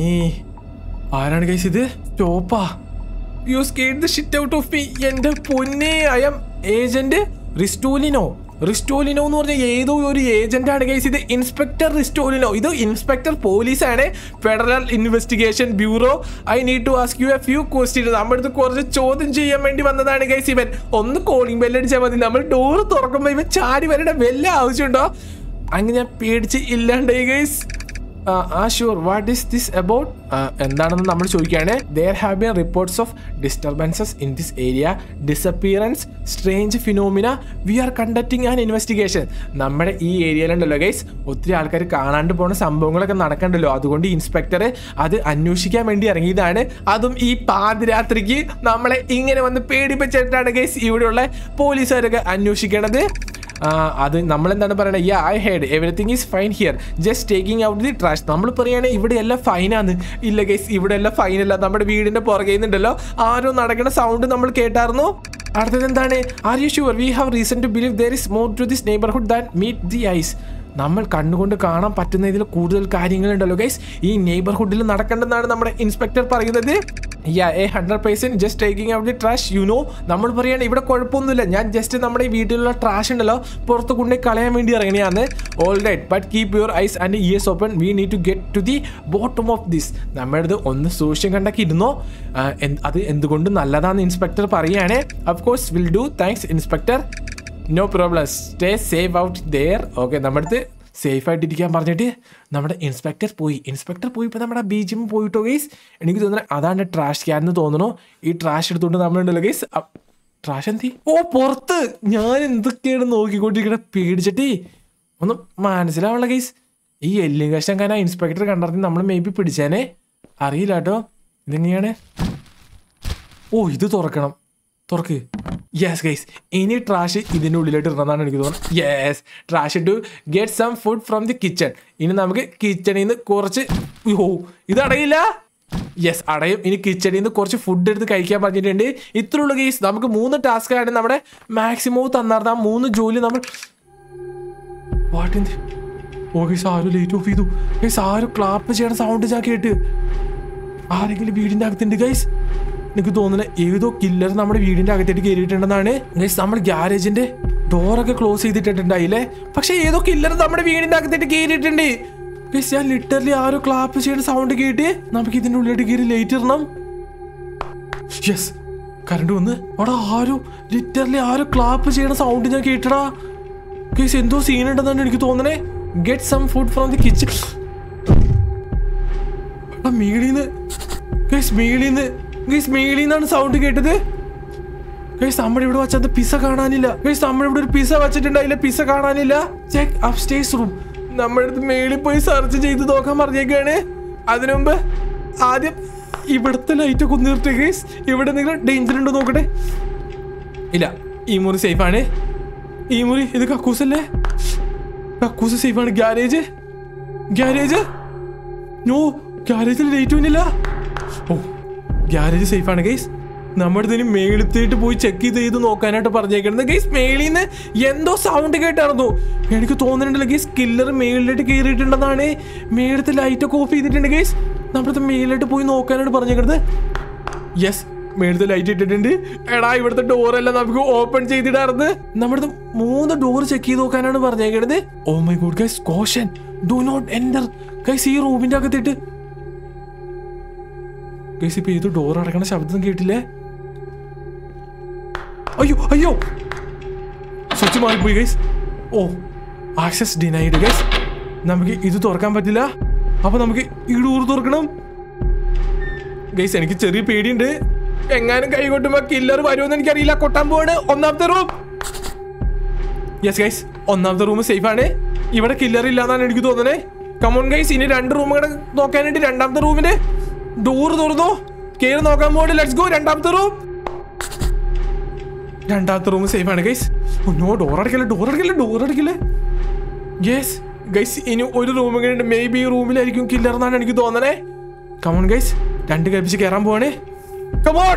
ആരാണ് ഗൈസ് ഇത്? സ്റ്റോപ്പാ. You scared the shit out of me. എൻ്റെ പൊന്നെ, ഐ ആം ഏജന്റ് റിസ്റ്റോലിനോ എന്ന് പറഞ്ഞ ഏതോ ഒരു ഏജന്റാണ് ഗൈസ്. ഇത് ഇൻസ്പെക്ടർ റിസ്റ്റോലിനോ. ഇത് ഇൻസ്പെക്ടർ പോലീസാണ്, federal investigation bureau. I need to ask you a few questions. നമ്മുടെ അടുത്ത് കുറച്ച് ചോദ്യം ചെയ്യാൻ വേണ്ടി വന്നതാണ് ഗൈസ്. ഇവൻ ഒന്ന് കോളിംഗ് ബെല്ലടിച്ചാൽ മതി. നമ്മൾ ഡോറ് തുറക്കുമ്പോൾ ഇവൻ ചാടി വരേണ്ട വല്ല ആവശ്യമുണ്ടോ? അങ്ങനെ ഞാൻ പേടിച്ച് ഇല്ലാണ്ടായി guys. Sure. What is this about? എന്താണെന്ന് നമ്മൾ ചോദിക്കുകയാണ്. There have been reports of disturbances in this area, disappearance, strange phenomena. We are conducting an investigation. നമ്മുടെ ഈ ഏരിയയിലുണ്ടല്ലോ ഗൈസ്, ഒത്തിരി ആൾക്കാർ കാണാണ്ട് പോകുന്ന സംഭവങ്ങളൊക്കെ നടക്കണ്ടല്ലോ. അതുകൊണ്ട് ഇൻസ്പെക്ടർ അത് അന്വേഷിക്കാൻ വേണ്ടി ഇറങ്ങിയതാണ്. അതും ഈ പാതിരാത്രിക്ക് നമ്മളെ ഇങ്ങനെ വന്ന് പേടിപ്പിച്ചിട്ടാണ് ഗൈസ് ഇവിടെയുള്ള പോലീസുകാരൊക്കെ അന്വേഷിക്കണത്. അത് നമ്മളെന്താണ് പറയണത്? I heard everything is fine here, just taking out the trash. നമ്മൾ പറയുകയാണെങ്കിൽ ഇവിടെ എല്ലാം ഫൈനാണ്. ഇല്ല ഗൈസ്, ഇവിടെ എല്ലാം ഫൈനല്ല. നമ്മുടെ വീടിന്റെ പുറകെ നിന്നുണ്ടല്ലോ ആരോ നടക്കുന്ന സൗണ്ട് നമ്മൾ കേട്ടായിരുന്നു. അടുത്തത് എന്താണ്? Are you sure we have reason to believe there is more to this neighbourhood than meet the eyes. നമ്മൾ കണ്ണുകൊണ്ട് കാണാൻ പറ്റുന്നതിൽ കൂടുതൽ കാര്യങ്ങളുണ്ടല്ലോ ഗൈസ് ഈ നെയ്ബർഹുഡിൽ നടക്കേണ്ടെന്നാണ് നമ്മുടെ ഇൻസ്പെക്ടർ പറയുന്നത്. 100% just taking out the trash. നമ്മൾ പറയുകയാണ് ഇവിടെ കുഴപ്പമൊന്നുമില്ല, ഞാൻ ജസ്റ്റ് നമ്മുടെ ഈ വീട്ടിലുള്ള ട്രാഷ് ഉണ്ടല്ലോ പുറത്ത് കൊണ്ടേ കളയാൻ വേണ്ടി ഇറങ്ങിയാണ്. All right, but keep your eyes and ears open. We need to get to the bottom of this. നമ്മുടെ ഒന്ന് സൂക്ഷ്യം കണ്ടൊക്കെ ഇരുന്നോ. അത് എന്തുകൊണ്ട് നല്ലതാണെന്ന് ഇൻസ്പെക്ടർ പറയുകയാണ്. Of course will do. Thanks inspector. No problem. Stay safe out there. Okay, നമ്മുടെ അടുത്ത് സേഫ് ആയിട്ടിരിക്കാൻ പറഞ്ഞിട്ട് നമ്മുടെ ഇൻസ്പെക്ടർ പോയി. ഇപ്പോൾ നമ്മുടെ ബീച്ചിൽ പോയിട്ടോ ഗൈസ്. എനിക്ക് തോന്നുന്നത് അതാണ് ട്രാഷ് ക്യാൻ എന്ന് തോന്നുന്നു. ഈ ട്രാഷ് എടുത്തുകൊണ്ട് നമ്മളുണ്ടല്ലോ ഗൈസ്. ട്രാഷ് എന്തി? പുറത്ത്. ഞാൻ എന്തൊക്കെയാണ് നോക്കിക്കൊണ്ടിരിക്കണ പേടിച്ചിട്ട് ഒന്നും മനസ്സിലാവുള്ള ഗൈസ്. ഈ എല്ലും കഷ്ടം കാരണം ഇൻസ്പെക്ടർ കണ്ടറിഞ്ഞ് നമ്മൾ മേ ബി പിടിച്ചേനെ. അറിയില്ല കേട്ടോ ഇതെങ്ങനെയാണ്. ഇത് തുറക്കണം. തുറക്ക്. യെസ് ഗൈസ്, ഇനി ട്രാഷ് ഇതിൻ്റെ ഉള്ളിലായിട്ട് ഇടണമെന്നാണ് എനിക്ക് തോന്നുന്നത്. Yes, trash to get some food from the kitchen. ഇനി നമുക്ക് കിച്ചണിൽ നിന്ന് കുറച്ച് ഇത് അടയില്ല. യെസ്, അടയും. ഇനി കിച്ചണിൽ നിന്ന് കുറച്ച് ഫുഡ് എടുത്ത് കഴിക്കാൻ പറഞ്ഞിട്ടുണ്ട്. ഇത്രയുള്ള ഗൈസ്. നമുക്ക് 3 ടാസ്ക്കാണ് നമ്മുടെ മാക്സിമം തന്നാർന്ന. 3 ജോലി നമ്മൾ ഗൈസ് ആരും ലൈറ്റ് ഓഫ് ചെയ്തു ഗൈസ്. ആരും ക്ലാപ്പ് ചെയ്യണ സൗണ്ട് ഞാൻ കേട്ട്. ആരെങ്കിലും വീടിൻ്റെ അകത്തുണ്ട് ഗൈസ്. എനിക്ക് തോന്നുന്നത് ഏതോ കില്ലർ നമ്മുടെ വീടിന്റെ അകത്തേക്ക് കയറിയിട്ടുണ്ടെന്നാണ് ഗൈസ്. നമ്മൾ ഗ്യാരേജിന്റെ ഡോറൊക്കെ ക്ലോസ് ചെയ്തിട്ടുണ്ടായില്ലേ, പക്ഷെ ഏതോ കില്ലർ നമ്മുടെ വീടിന്റെ അകത്തേക്ക് കയറിയിട്ടുണ്ട് ഗൈസ്. ഞാൻ ലിറ്ററലി ആരോ ക്ലാപ്പ് ചെയ്യുന്ന സൗണ്ട് കേട്ട് നമുക്ക് ഇതിന്റെ ഉള്ളിലോട്ട് കയറി ലൈറ്റ് ഇടണം. യെസ്, കറണ്ട് വന്ന്. അവിടെ ലിറ്ററലി ആരോ ക്ലാപ്പ് ചെയ്യുന്ന സൗണ്ട് ഞാൻ കേട്ടടാ ഗൈസ്. എന്തോ സീൻ ഉണ്ടെന്നാണ് എനിക്ക് തോന്നണേ. Get some food from the kitchen. മേളിന്നാണ് സൗണ്ട് കേട്ടത് ഗൈസ്. നമ്മുടെ ഇവിടെ വെച്ചത് പിസ കാണാനില്ല ഗൈസ്. നമ്മളിവിടെ ഒരു പിസ വെച്ചിട്ടുണ്ടായില്ല, പിസ കാണാനില്ല. Check upstairs room. നമ്മുടെ അടുത്ത് മേളിൽ പോയി സെർച്ച് ചെയ്ത് നോക്കാൻ പറഞ്ഞേക്കാണ്. അതിനു മുമ്പ് ആദ്യം ഇവിടുത്തെ ലൈറ്റ് ഒക്കെ ഒന്ന് നിർത്തി ഗൈസ്. ഇവിടെ എന്തെങ്കിലും ഡേഞ്ചർ ഉണ്ടോ നോക്കട്ടെ. ഇല്ല, ഈ മുറി സേഫാണ്. ഈ മുറി ഇത് കക്കൂസല്ലേ? കക്കൂസ് സേഫാണ്. ഗ്യാരേജ് നോ, ഗ്യാരേജിൽ ലൈറ്റ് ഒന്നുമില്ല. ഗ്യാരേജ് സേഫാണ് ഗൈസ്. നമ്മുടെ ഇതിന് മേളിത്തേട്ട് പോയി ചെക്ക് ചെയ്ത് നോക്കാനായിട്ട് പറഞ്ഞേക്കുന്നത് ഗൈസ്. മേളിൽ നിന്ന് എന്തോ സൗണ്ട് കേട്ടായിരുന്നു. എനിക്ക് തോന്നുന്നുണ്ടല്ലോ ഗൈസ് കില്ലർ മേളിലോട്ട് കയറിയിട്ടുണ്ടെന്നാണ്. മേളത്തെ ലൈറ്റൊക്കെ ഓഫ് ചെയ്തിട്ടുണ്ട് ഗൈസ്. നമ്മുടെ മേളിലോട്ട് പോയി നോക്കാനായിട്ട് പറഞ്ഞേക്കുന്നത്. യെസ്, മേളത്തെ ലൈറ്റ് ഇട്ടിട്ടുണ്ട്. എടാ, ഇവിടുത്തെ ഡോറെല്ലാം നമുക്ക് ഓപ്പൺ ചെയ്തിടാറുണ്ട്. നമ്മുടെ 3 ഡോർ ചെക്ക് ചെയ്ത് നോക്കാനാണ് പറഞ്ഞേക്കുന്നത്. Oh my God guys, caution, do not enter guys. ഈ റൂമിന്റെ അകത്തിട്ട് ഗൈസ് ഇപ്പൊ ഏതോ ഡോർ അടക്കണ ശബ്ദം കേട്ടില്ലേ? അയ്യോ, സ്വിച്ച് മാറിപ്പോയി ഗൈസ്. Access denied guys. നമുക്ക് ഇത് തുറക്കാൻ പറ്റില്ല. അപ്പൊ നമുക്ക് ഈ ഡോർ തുറക്കണം ഗൈസ്. എനിക്ക് ചെറിയ പേടിയുണ്ട്. എങ്ങാനും കൈ കൊട്ടുമ്പോ കില്ലർ വരുമെന്ന് എനിക്കറിയില്ല. കൊട്ടാൻ പോവാണ്. ഒന്നാമത്തെ റൂം. യെസ് ഗൈസ്, ഒന്നാമത്തെ റൂം സേഫ് ആണ്. ഇവിടെ കില്ലർ ഇല്ലാന്നാണ് എനിക്ക് തോന്നുന്നത്. കമോൺ ഗൈസ്, ഇനി 2 റൂം കൂടെ നോക്കാനായിട്ട് രണ്ടാമത്തെ റൂമിന്റെ ഡോർ തുറന്നോ. കേറി നോക്കാൻ പോവാണ്. Let's go. രണ്ടാമത്തെ റൂം സേഫ് ആണ് ഗൈസ്. നോ, ഡോർ അടക്കല്ലേ. യെസ് ഗൈസ്, ഇനി ഒരു റൂം കൂടെ. മേ ബി ഈ റൂമിലായിരിക്കും കില്ലർ എന്നാണ് എനിക്ക് തോന്നണേ. കമോൺ ഗൈസ്, 2 കൽപ്പിച്ച് കയറാൻ പോവാണ്. കമോൺ.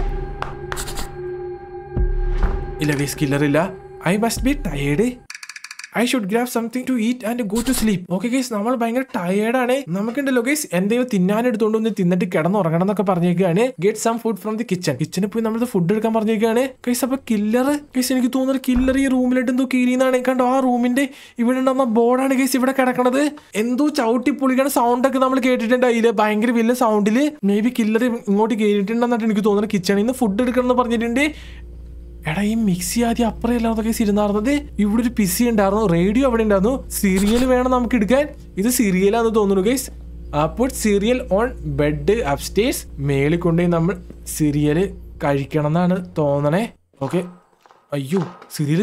ഇല്ല ഗൈസ്, കില്ലർ ഇല്ല. I must be tired. I should grab something to eat and go to sleep. Okay guys, നമ്മൾ ഭയങ്കര ടയേർഡാണ്. നമുക്കുണ്ടല്ലോ ഗൈസ് എന്തെങ്കിലും തിന്നാനെടുത്തോണ്ട് വന്ന് തിന്നിട്ട് കിടന്നുറങ്ങണം എന്നൊക്കെ പറഞ്ഞേക്കാണ്. Get some food from the കിച്ചണിൽ പോയി നമ്മൾ ഫുഡ് എടുക്കാൻ പറഞ്ഞേക്കാണ് ഗൈസ്. അപ്പൊ കില്ലർ ഗൈസ്, എനിക്ക് തോന്നുന്നത് കില്ലർ ഈ റൂമിലിട്ട് എന്തോ കീരിന്നാണ്. കണ്ടോ, ആ റൂമിന്റെ ഇവിടെ ഉണ്ടാകുന്ന ബോർഡാണ് ഗൈസ് ഇവിടെ കിടക്കണത്. എന്തോ ചവിട്ടി പൊളിക്കണ സൗണ്ട് ഒക്കെ നമ്മൾ കേട്ടിട്ടുണ്ട്. അതില് ഭയങ്കര വലിയ സൗണ്ടില് മേ ബി കില്ലർ ഇങ്ങോട്ട് കയറിയിട്ടുണ്ടെന്നായിട്ട് എനിക്ക് തോന്നുന്നത്. കിച്ചണിൽ നിന്ന് ഫുഡ് എടുക്കണം എന്ന് പറഞ്ഞിട്ടുണ്ട്. എടാ, ഈ മിക്സി ആദ്യം അപ്പുറമല്ലാത്ത കേസ് ഇരുന്നായിരുന്നത്. ഇവിടെ ഒരു പിസി ഉണ്ടായിരുന്നു, റേഡിയോ അവിടെ ഉണ്ടായിരുന്നു. സീരിയൽ വേണം നമുക്ക് എടുക്കാൻ. ഇത് സീരിയലാന്ന് തോന്നുന്നു ഗൈസ്. അപ്പോൾ സീരിയൽ ഓൺ ബെഡ് അപ്സ്റ്റേഴ്സ്. മേളിൽ കൊണ്ടുപോയി നമ്മൾ സീരിയൽ കഴിക്കണം എന്നാണ് തോന്നണേ. ഓക്കെ. അയ്യോ, സീരിയൽ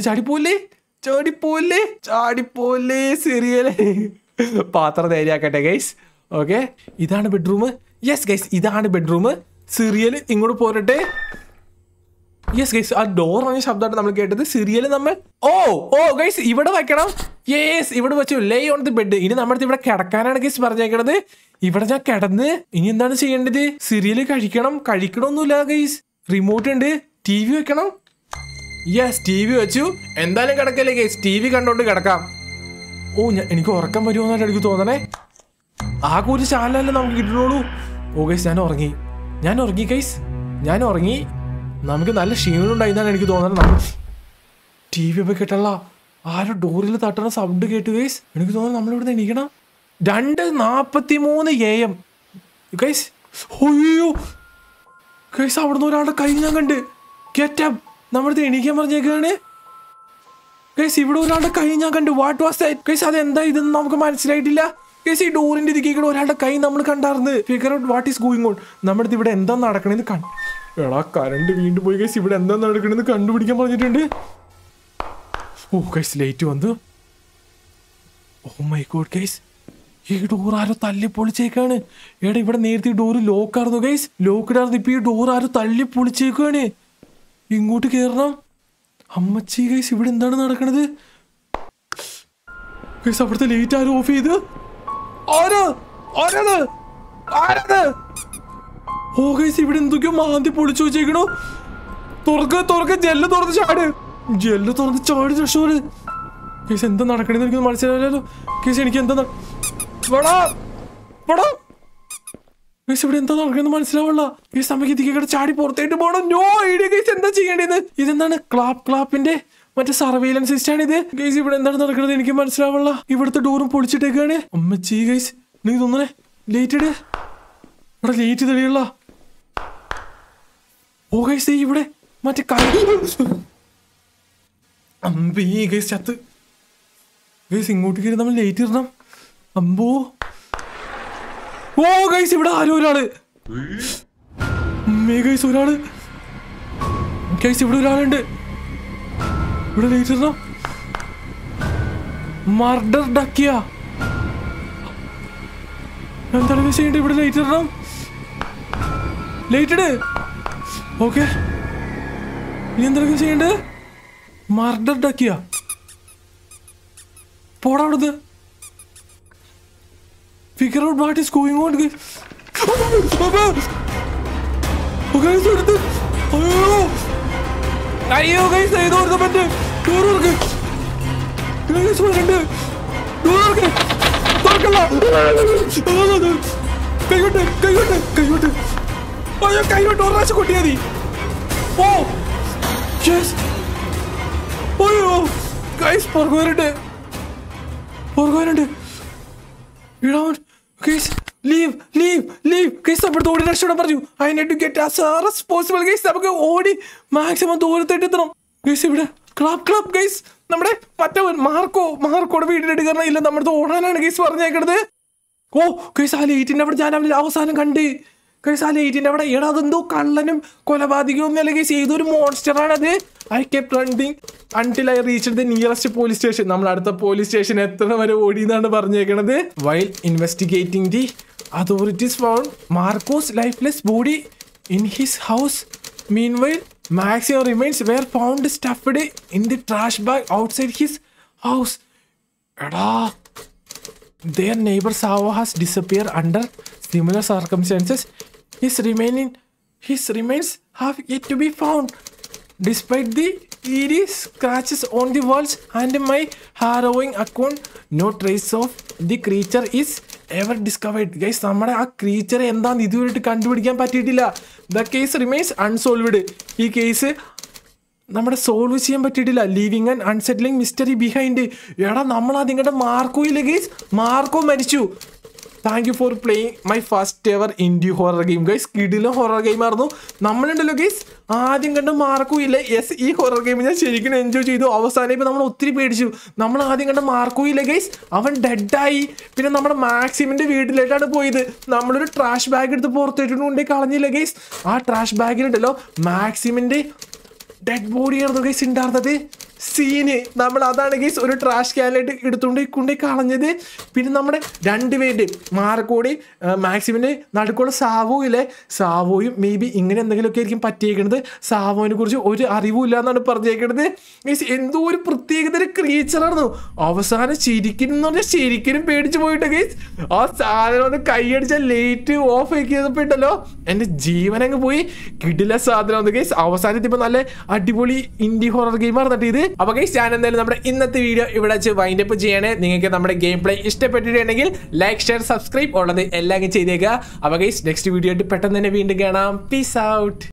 ചാടിപ്പോലെ സീരിയല്. പാത്രം ധൈര്യമാക്കട്ടെ ഗൈസ്. ഓക്കെ, ഇതാണ് ബെഡ്റൂം. യെസ് ഗൈസ്, ഇതാണ് ബെഡ്റൂം. സീരിയൽ ഇങ്ങോട്ട് പോരട്ടെ. യെസ് ഗൈസ്, ആ ഡോർ പറഞ്ഞ ശബ്ദമായിട്ട് നമ്മൾ കേട്ടത്. സീരിയൽ നമ്മൾ ഗൈസ് ഇവിടെ വെക്കണം. യെസ്, ഇവിടെ വെച്ചു. Lay on the bed. ഇനി നമ്മുടെ ഇവിടെ കിടക്കാനാണ് ഗൈസ് പറഞ്ഞേക്കണത്. ഇവിടെ ഞാൻ കിടന്ന് ഇനി എന്താണ് ചെയ്യേണ്ടത്? സീരിയൽ കഴിക്കണമൊന്നുമില്ല ഗൈസ്. റിമോട്ട് ഉണ്ട്. TV വെക്കണം. യെസ്, TV വെച്ചു. എന്തായാലും കിടക്കല്ലേ ഗൈസ്, TV കണ്ടോണ്ട് കിടക്കാം. എനിക്ക് ഉറക്കം വരുമോന്നാണ് എനിക്ക് തോന്നണേ. ആകെ ഒരു ചാനലല്ലേ നമുക്ക് കിട്ടുന്നുള്ളൂ. ഗൈസ്, ഞാൻ ഉറങ്ങി ഗൈസ്. നമുക്ക് നല്ല ക്ഷീണമുണ്ടായിന്നാണ് എനിക്ക് തോന്നുന്നത്. TV ഒക്കെ കേട്ടല്ല. ആരോ ഡോറിൽ തട്ടണ സൗണ്ട് കേട്ടു ഗൈസ്. എനിക്ക് തോന്നുന്നു നമ്മളിവിടെ എണീക്കണം. 2:43 AM ഗൈസ്. അയ്യോ ഗൈസ്, അവിടുന്ന് ഒരാളുടെ കൈ ഞാൻ കണ്ട്. ഗെറ്റപ്പ്, നമ്മളിത് എണീക്കാൻ പറഞ്ഞേക്കാണ് ഗൈസ്. ഇവിടെ ഒരാളുടെ കൈ ഞാൻ കണ്ടു. What was that guys? അതെന്താ ഇതെന്ന് നമുക്ക് മനസ്സിലായിട്ടില്ല ഗൈസ്. ഈ ഡോറിന്റെ ഇതിക്കേക്കൂടെ ഒരാളുടെ കൈ നമ്മൾ കണ്ടായിരുന്നു. Figure out what is going on. നമ്മുടെ ഇവിടെ എന്താ നടക്കണെന്ന് എടാ, കറണ്ട് വീണ്ടും പോയി ഗൈസ്. ഇവിടെ എന്താ നടക്കണെന്ന് കണ്ടുപിടിക്കാൻ പറഞ്ഞിട്ടുണ്ട്. ഗൈസ്, ലൈറ്റ് വന്നു. മൈ ഗോഡ് ഗൈസ്, ഈ ഡോർ ആരോ തല്ലി പൊളിച്ചേക്കാണ്. എടാ, ഇവിടെ നേരത്തെ ഈ ഡോറ് ലോക്കായിരുന്നു ഗൈസ്. ലോക്കിടായിരുന്നു. ഇപ്പൊ ഈ ഡോർ ആരോ തല്ലി പൊളിച്ചേക്കാണ്. ഇങ്ങോട്ട് കയറണം. അമ്മച്ചി ഗൈസ്, ഇവിടെ എന്താണ് നടക്കണത് ഗൈസ്? അവിടുത്തെ ലൈറ്റ് ആരോ ഓഫ് ചെയ്ത്. ഗൈസ്, ഇവിടെ എന്തൊക്കെയോ മാന്തി പൊളിച്ചു വെച്ചേക്കണോ. തുറക്ക ജെല്ല് തുറന്ന് ചാടി രക്ഷോട് ഗൈസ്. എന്താ നടക്കണെന്ന് എനിക്ക് മനസ്സിലാവില്ലല്ലോ ഗൈസ്. എനിക്ക് എന്താ ഗൈസ്, ഇവിടെ എന്താ നടക്കണെന്ന് മനസ്സിലാവില്ല ഗൈസ്. നമുക്ക് ഇതിക്കേടെ ചാടി പുറത്തേട്ട് പോകണം. നോ ഐഡിയ ഗൈസ്, എന്താ ചെയ്യേണ്ടത്? ഇതെന്താണ്? ക്ലാപ്പിന്റെ മറ്റേ സർവൈലൻസ് സിസ്റ്റം ആണ് ഇത് ഗൈസ്. ഇവിടെ എന്താണ് നടക്കുന്നത് എനിക്ക് മനസ്സിലാവില്ല. ഇവിടുത്തെ ഡോറും പൊളിച്ചിട്ടേക്കാണ്. അമ്മച്ചി ഗൈസ്, നീ തോന്നണേ ലേറ്റ് ഇട്. ഇവിടെ ലേറ്റ് തെളിയുള്ള. ഗൈസ്, ഇവിടെ മറ്റേ അമ്പേ ഗൈസ്, ചത്ത് ഗൈസ്. ഇങ്ങോട്ട് കയറി നമ്മൾ ലേറ്റ് ഇടണം. അമ്പോ ഗൈസ്, ഇവിടെ ആരോ ഒരാള്. ഗൈസ്, ഒരാള് ഗൈസ്, ഇവിടെ ഒരാളുണ്ട്. ഇവിടെ ലേറ്റ് ഇടണം. മർഡർ ഡക്കിയ. എന്താണ് ചെയ്യേണ്ടത്? ഇവിടെ ലേറ്റ് ഇടണം. ലേറ്റ് ഇട്. ഓക്കെ, ഇനി എന്തൊക്കെ ചെയ്യേണ്ടത്? മർഡർ ഡക്കിയ. പോടാ അവിടുന്ന്. Figure out what is going on. അയ്യോ ഗൈസ്, ഏതോ പറ്റ്. ഡോർ തുറക്ക്. കൈവിട്ട് ഒരു പ്രാവശ്യം കൊട്ടിയാ മതി. പുറകുവരുണ്ട്. ഓടി രക്ഷപ്പെടാൻ പറഞ്ഞു. നമുക്ക് ഓടി മാക്സിമം ദൂരത്തേട്ട് എത്തണം ഗൈസ്. ഇവിടെ ക്ലബ് ഗൈസ്, നമ്മുടെ മറ്റവൻ മാർക്കോടെ വീടിന്റെ കാരണം ഇല്ല, നമ്മുടെ ഓടാനാണ് ഗൈസ് പറഞ്ഞേക്കണത്. ഗൈസ്, ആ ലൈറ്റിന്റെ അവിടെ ഞാൻ അവസാനം കണ്ട് ഗൈസ് ആ ലൈറ്റിന്റെ അവിടെ എടാ അതെന്തോ കള്ളനും കൊലപാതകവും ഒന്നല്ല ഗൈസ് ഏതൊരു മോൺസ്റ്ററാണത്. I kept running until I reached the nearest police station. നമ്മൾ അടുത്ത പോലീസ് സ്റ്റേഷൻ എത്ര വരെ ഓടി എന്നാണ് പറഞ്ഞേക്കണത്. While investigating the authorities found Marco's lifeless body in his house. Meanwhile maximum remains were found stuffed in the trash bag outside his house. എടാ their neighbor Savo has disappeared under similar circumstances. His remains have yet to be found. Despite the eerie scratches on the walls and my harrowing account, no trace of the creature is ever discovered. Guys, നമ്മുടെ ആ creature എന്താന്ന് ഇതുവരെയായിട്ട് കണ്ടുപിടിക്കാൻ പറ്റിയിട്ടില്ല. The case remains unsolved. ഈ case നമ്മുടെ solve ചെയ്യാൻ പറ്റിയിട്ടില്ല. Leaving and unsettling mystery behind. എടാ നമ്മൾ അതിങ്ങടെ മാർക്കോ ഇല്ല ഗൈസ്, മാർക്കോ മരിച്ചു. Thank you for playing my first ever indie horror game guys. കിടിലൻ ഹൊറർ ഗെയിം ആയിരുന്നു. നമ്മളുണ്ടല്ലോ ഗൈസ് ആദ്യം കണ്ട് മാർക്കോ ഇല്ല. യെസ്, ഈ ഹൊറർ ഗെയിം ഞാൻ ശരിക്കും എൻജോയ് ചെയ്തു. അവസാനം ഇപ്പം നമ്മൾ ഒത്തിരി പേടിച്ചു. നമ്മൾ ആദ്യം കണ്ട് മാർക്കോ ഇല്ല ഗൈസ്, അവൻ ഡെഡായി. പിന്നെ നമ്മുടെ മാക്സിമിൻ്റെ വീട്ടിലേക്കാണ് പോയത്. നമ്മളൊരു ട്രാഷ് ബാഗ് എടുത്ത് പുറത്തേട്ടുണ്ട് കൊണ്ടേ കളഞ്ഞില്ല ഗൈസ്. ആ ട്രാഷ് ബാഗിലുണ്ടല്ലോ മാക്സിമിൻ്റെ ഡെഡ് ബോഡി ആയിരുന്നു ഗൈസ് ഉണ്ടായിരുന്നത്. സീന് നമ്മൾ അതാണ് ഗൈസ് ഒരു ട്രാഷ് ക്യാനിലായിട്ട് കൊണ്ടേ കളഞ്ഞത്. പിന്നെ നമ്മുടെ രണ്ടുപേരുടെ മാർക്കോടെയും മാക്സിമിൻ്റെ നടുക്കുള്ള സാവോ ഇല്ലേ, സാവോയും മേ ബി ഇങ്ങനെ എന്തെങ്കിലുമൊക്കെ ആയിരിക്കും പറ്റിയേക്കണത്. സാവോനെ കുറിച്ച് ഒരു അറിവുമില്ല എന്നാണ് പറഞ്ഞേക്കണത് ഗൈസ്. എന്തോ ഒരു പ്രത്യേകതര ക്രീച്ചറായിരുന്നു. അവസാനം ശരിക്കും എന്ന് പറഞ്ഞാൽ ശരിക്കും പേടിച്ച് പോയിട്ട് ഗൈസ് ആ സാധനം ഒന്ന് കൈയടിച്ച ലൈറ്റ് ഓഫ് ആക്കിയപ്പോൾ ഉണ്ടല്ലോ എൻ്റെ ജീവനങ്ങ് പോയി. കിടില സാധനം ഗൈസ്. അവസാനത്തിപ്പോൾ നല്ല അടിപൊളി ഇൻഡി ഹൊറർ ഗെയിം ആയിരുന്നിട്ട് ഇത്. അപ്പോൾ ഗൈസ് ഞാൻ എന്തായാലും നമ്മുടെ ഇന്നത്തെ വീഡിയോ ഇവിടെ വെച്ച് വൈൻഡ് അപ്പ് ചെയ്യണേ. നിങ്ങൾക്ക് നമ്മുടെ ഗെയിം പ്ലേ ഇഷ്ടപ്പെട്ടിട്ടുണ്ടെങ്കിൽ ലൈക്ക് ഷെയർ സബ്സ്ക്രൈബ് ഉള്ളത് എല്ലാം ചെയ്തേക്കുക. അപ്പോൾ ഗൈസ് നെക്സ്റ്റ് വീഡിയോ ആയിട്ട് പെട്ടെന്ന് തന്നെ വീണ്ടും കാണാം. Peace out.